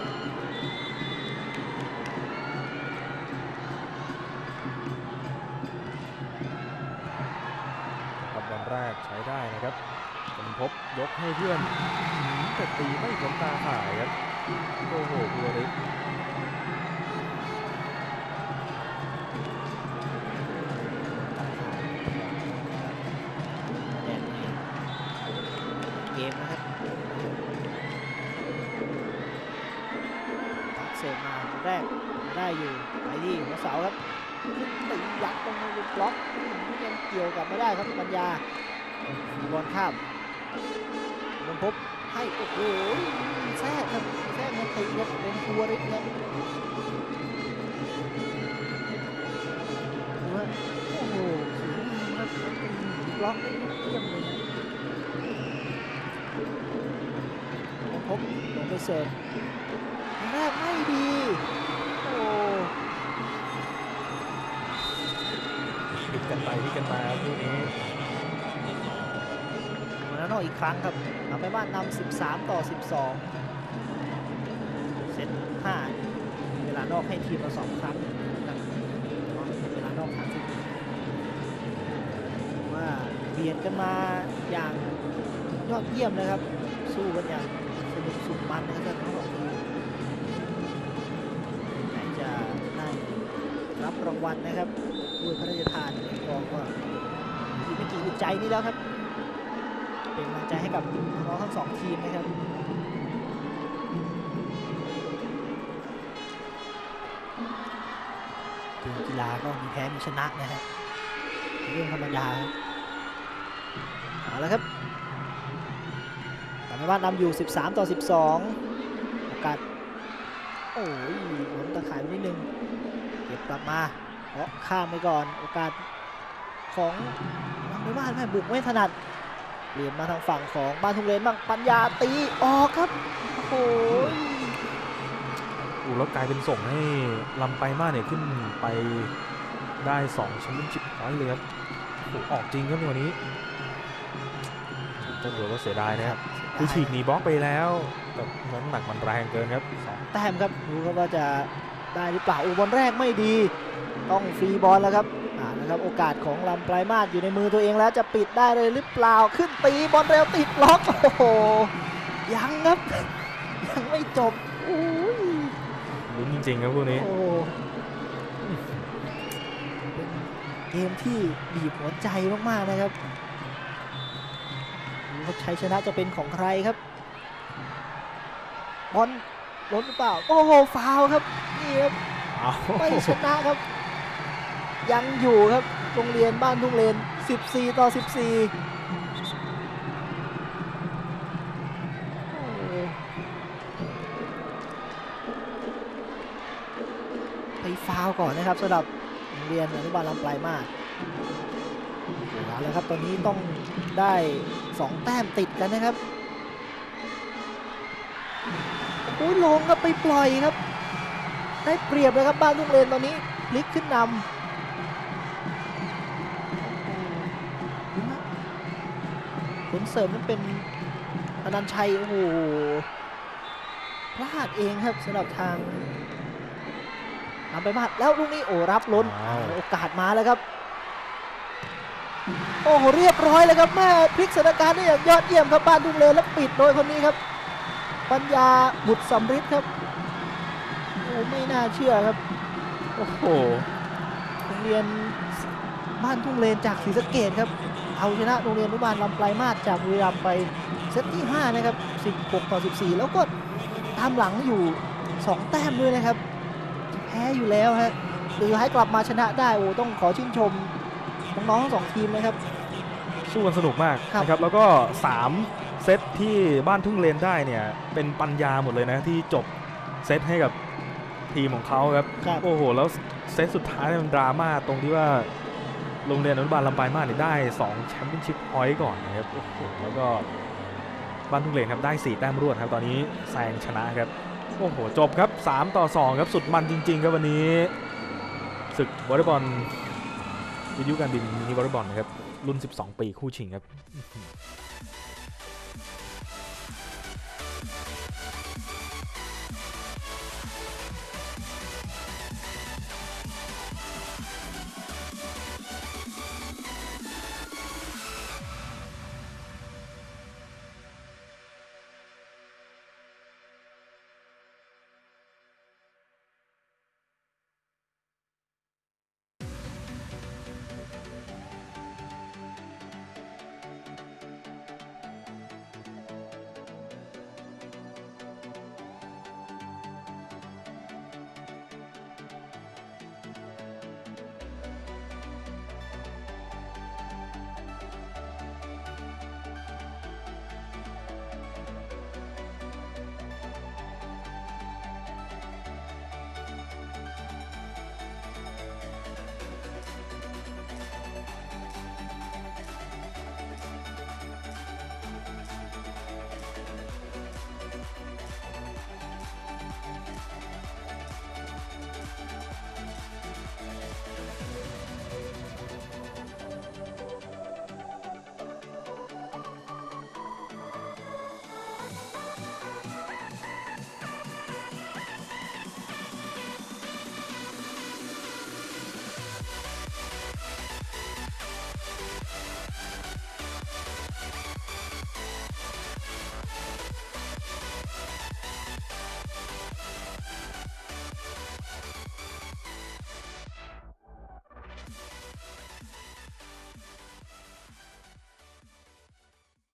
บอลแรกใช้ได้นะครับเป็นพบยกให้เพื่อนแต่ตีไม่พ้นตาข่ายครับโอ้โหบัวริศเกมนะครับตักเสิร์ฟมาแรกได้อยู่ไปที่หัวเสาครับตียัดตรงมือบล็อกยังเกี่ยวกับไม่ได้ครับปัญญาบอลข้ามบอลพบให้โอ้โหแทรกครับแทรกมาตีครับเป็นทัวริสครับดูว่าโอ้โหครับบล็อกได้เยี่ยมเลยนะบอลพบลงไปเสิร์ฟแรกไม่ดีโอ้พลิกกันไปพลิกกันมาคู่นี้แล้วนอกอีกครั้งครับนำไปบ้านนำ13 ต่อ 12เซต5เวลานอกให้ทีมละ2 ครั้งครับเวลานอกครั้งที่ว่าเบียดกันมาอย่างยอดเยี่ยมนะครับสู้กันอย่างสนุกสุดมันนะครับทั้งสองทีมไหนจะได้รับรางวัลนะครับด้วยพระราชทานกองก็อีกไม่กี่อึดใจนี่แล้วครับเป็นกำลังใจให้กับน้องทั้ง2 ทีมนะครับกีฬาก็มีแพ้มีชนะนะฮะเรื่องธรรมดาเอาละครับตอนนี้ว่านำอยู่13 ต่อ 12โอกาสโอ้ยหมุนตะข่ายไปนิดนึงเก็บกลับมาเพราะข้ามไปก่อนโอกาสของน้องในบ้านแม่บุกไม่ถนัดเปลี่ยนมาทางฝั่งของบ้านทุ่งเลนบ้างปัญญาตีออกครับโอ้ยแล้วกลายเป็นส่งให้ลำไปมากเนี่ยขึ้นไปได้2 แชมเปี้ยนชิพพอยต์เลยครับออกจริงครับวันนี้เจ้าตัวก็เสียดายนะครับคือฉีกหนีบล็อกไปแล้วแต่น้ำหนักมันแรงเกินครับ 2 แต้มครับดูครับว่าจะได้หรือเปล่าบอลแรกไม่ดีต้องฟรีบอลแล้วครับนะครับโอกาสของลำปลายมาศอยู่ในมือตัวเองแล้วจะปิดได้เลยหรือเปล่าขึ้นตีบอลเร็วติดล็อกโอ้โหยังครับยังไม่จบลุ้นจริงๆครับพวกนี้เกมที่บีบหัวใจมากๆนะครับชัยชนะจะเป็นของใครครับบอลล้นหรือเปล่าโอ้โหฟาวครับนี่ครับไม่ชนะครับยังอยู่ครับโรงเรียนบ้านทุ่งเลน 14-14ไปฟาวล์ก่อนนะครับสำหรับโรงเรียนอนุบาลลำปลายมาศเอาละครับตอนนี้ต้องได้2แต้มติดกันนะครับโอ้ยลงครับไปปล่อยครับได้เปรียบเลยครับบ้านทุ่งเลนตอนนี้พลิกขึ้นนำผลเสริมนั้นเป็นอนันต์ชัยโอ้โหพลาดเองครับสำหรับทางนำไปมาแล้วลูกนี้โอ้รับล้นโอกาสมาแล้วครับโอ้โหเรียบร้อยเลยครับแม่พลิกสถานการณ์ได้อย่างยอดเยี่ยมครับบ้านทุ่งเลนแล้วปิดโดยคนนี้ครับปัญญาบุตรสำริดครับโอ้ไม่น่าเชื่อครับโอ้โหโรงเรียนบ้านทุ่งเลนจากศรีสะเกษครับเอาชนะโรงเรียนอนุบาลลำปลายมาศจากบุรีรัมย์ไปเซตที่5นะครับ16-14แล้วก็ตามหลังอยู่2แต้มด้วยนะครับแพ้อยู่แล้วฮะหรือให้กลับมาชนะได้โอ้ต้องขอชื่นชมน้องๆทั้ง2ทีมนะครับสู้กันสนุกมากนะครับแล้วก็3เซตที่บ้านทุ่งเลนได้เนี่ยเป็นปัญญาหมดเลยนะที่จบเซตให้กับทีมของเขาครับโอ้โหแล้วเซตสุดท้ายมันดราม่าตรงที่ว่าโรงเรียนอนุบาลลำปลายมาศได้2แชมเปี้ยนชิพพอยต์ก่อนนะครับโอ้โหแล้วก็บ้านทุ่งเลนครับได้4แต้มรวดครับตอนนี้แซงชนะครับโอ้โหจบครับ3-2ครับสุดมันจริงๆครับวันนี้ศึกวอลเลย์บอลวิทยุการบินมินิวอลเลย์บอลนะครับรุ่น12 ปีคู่ชิงครับ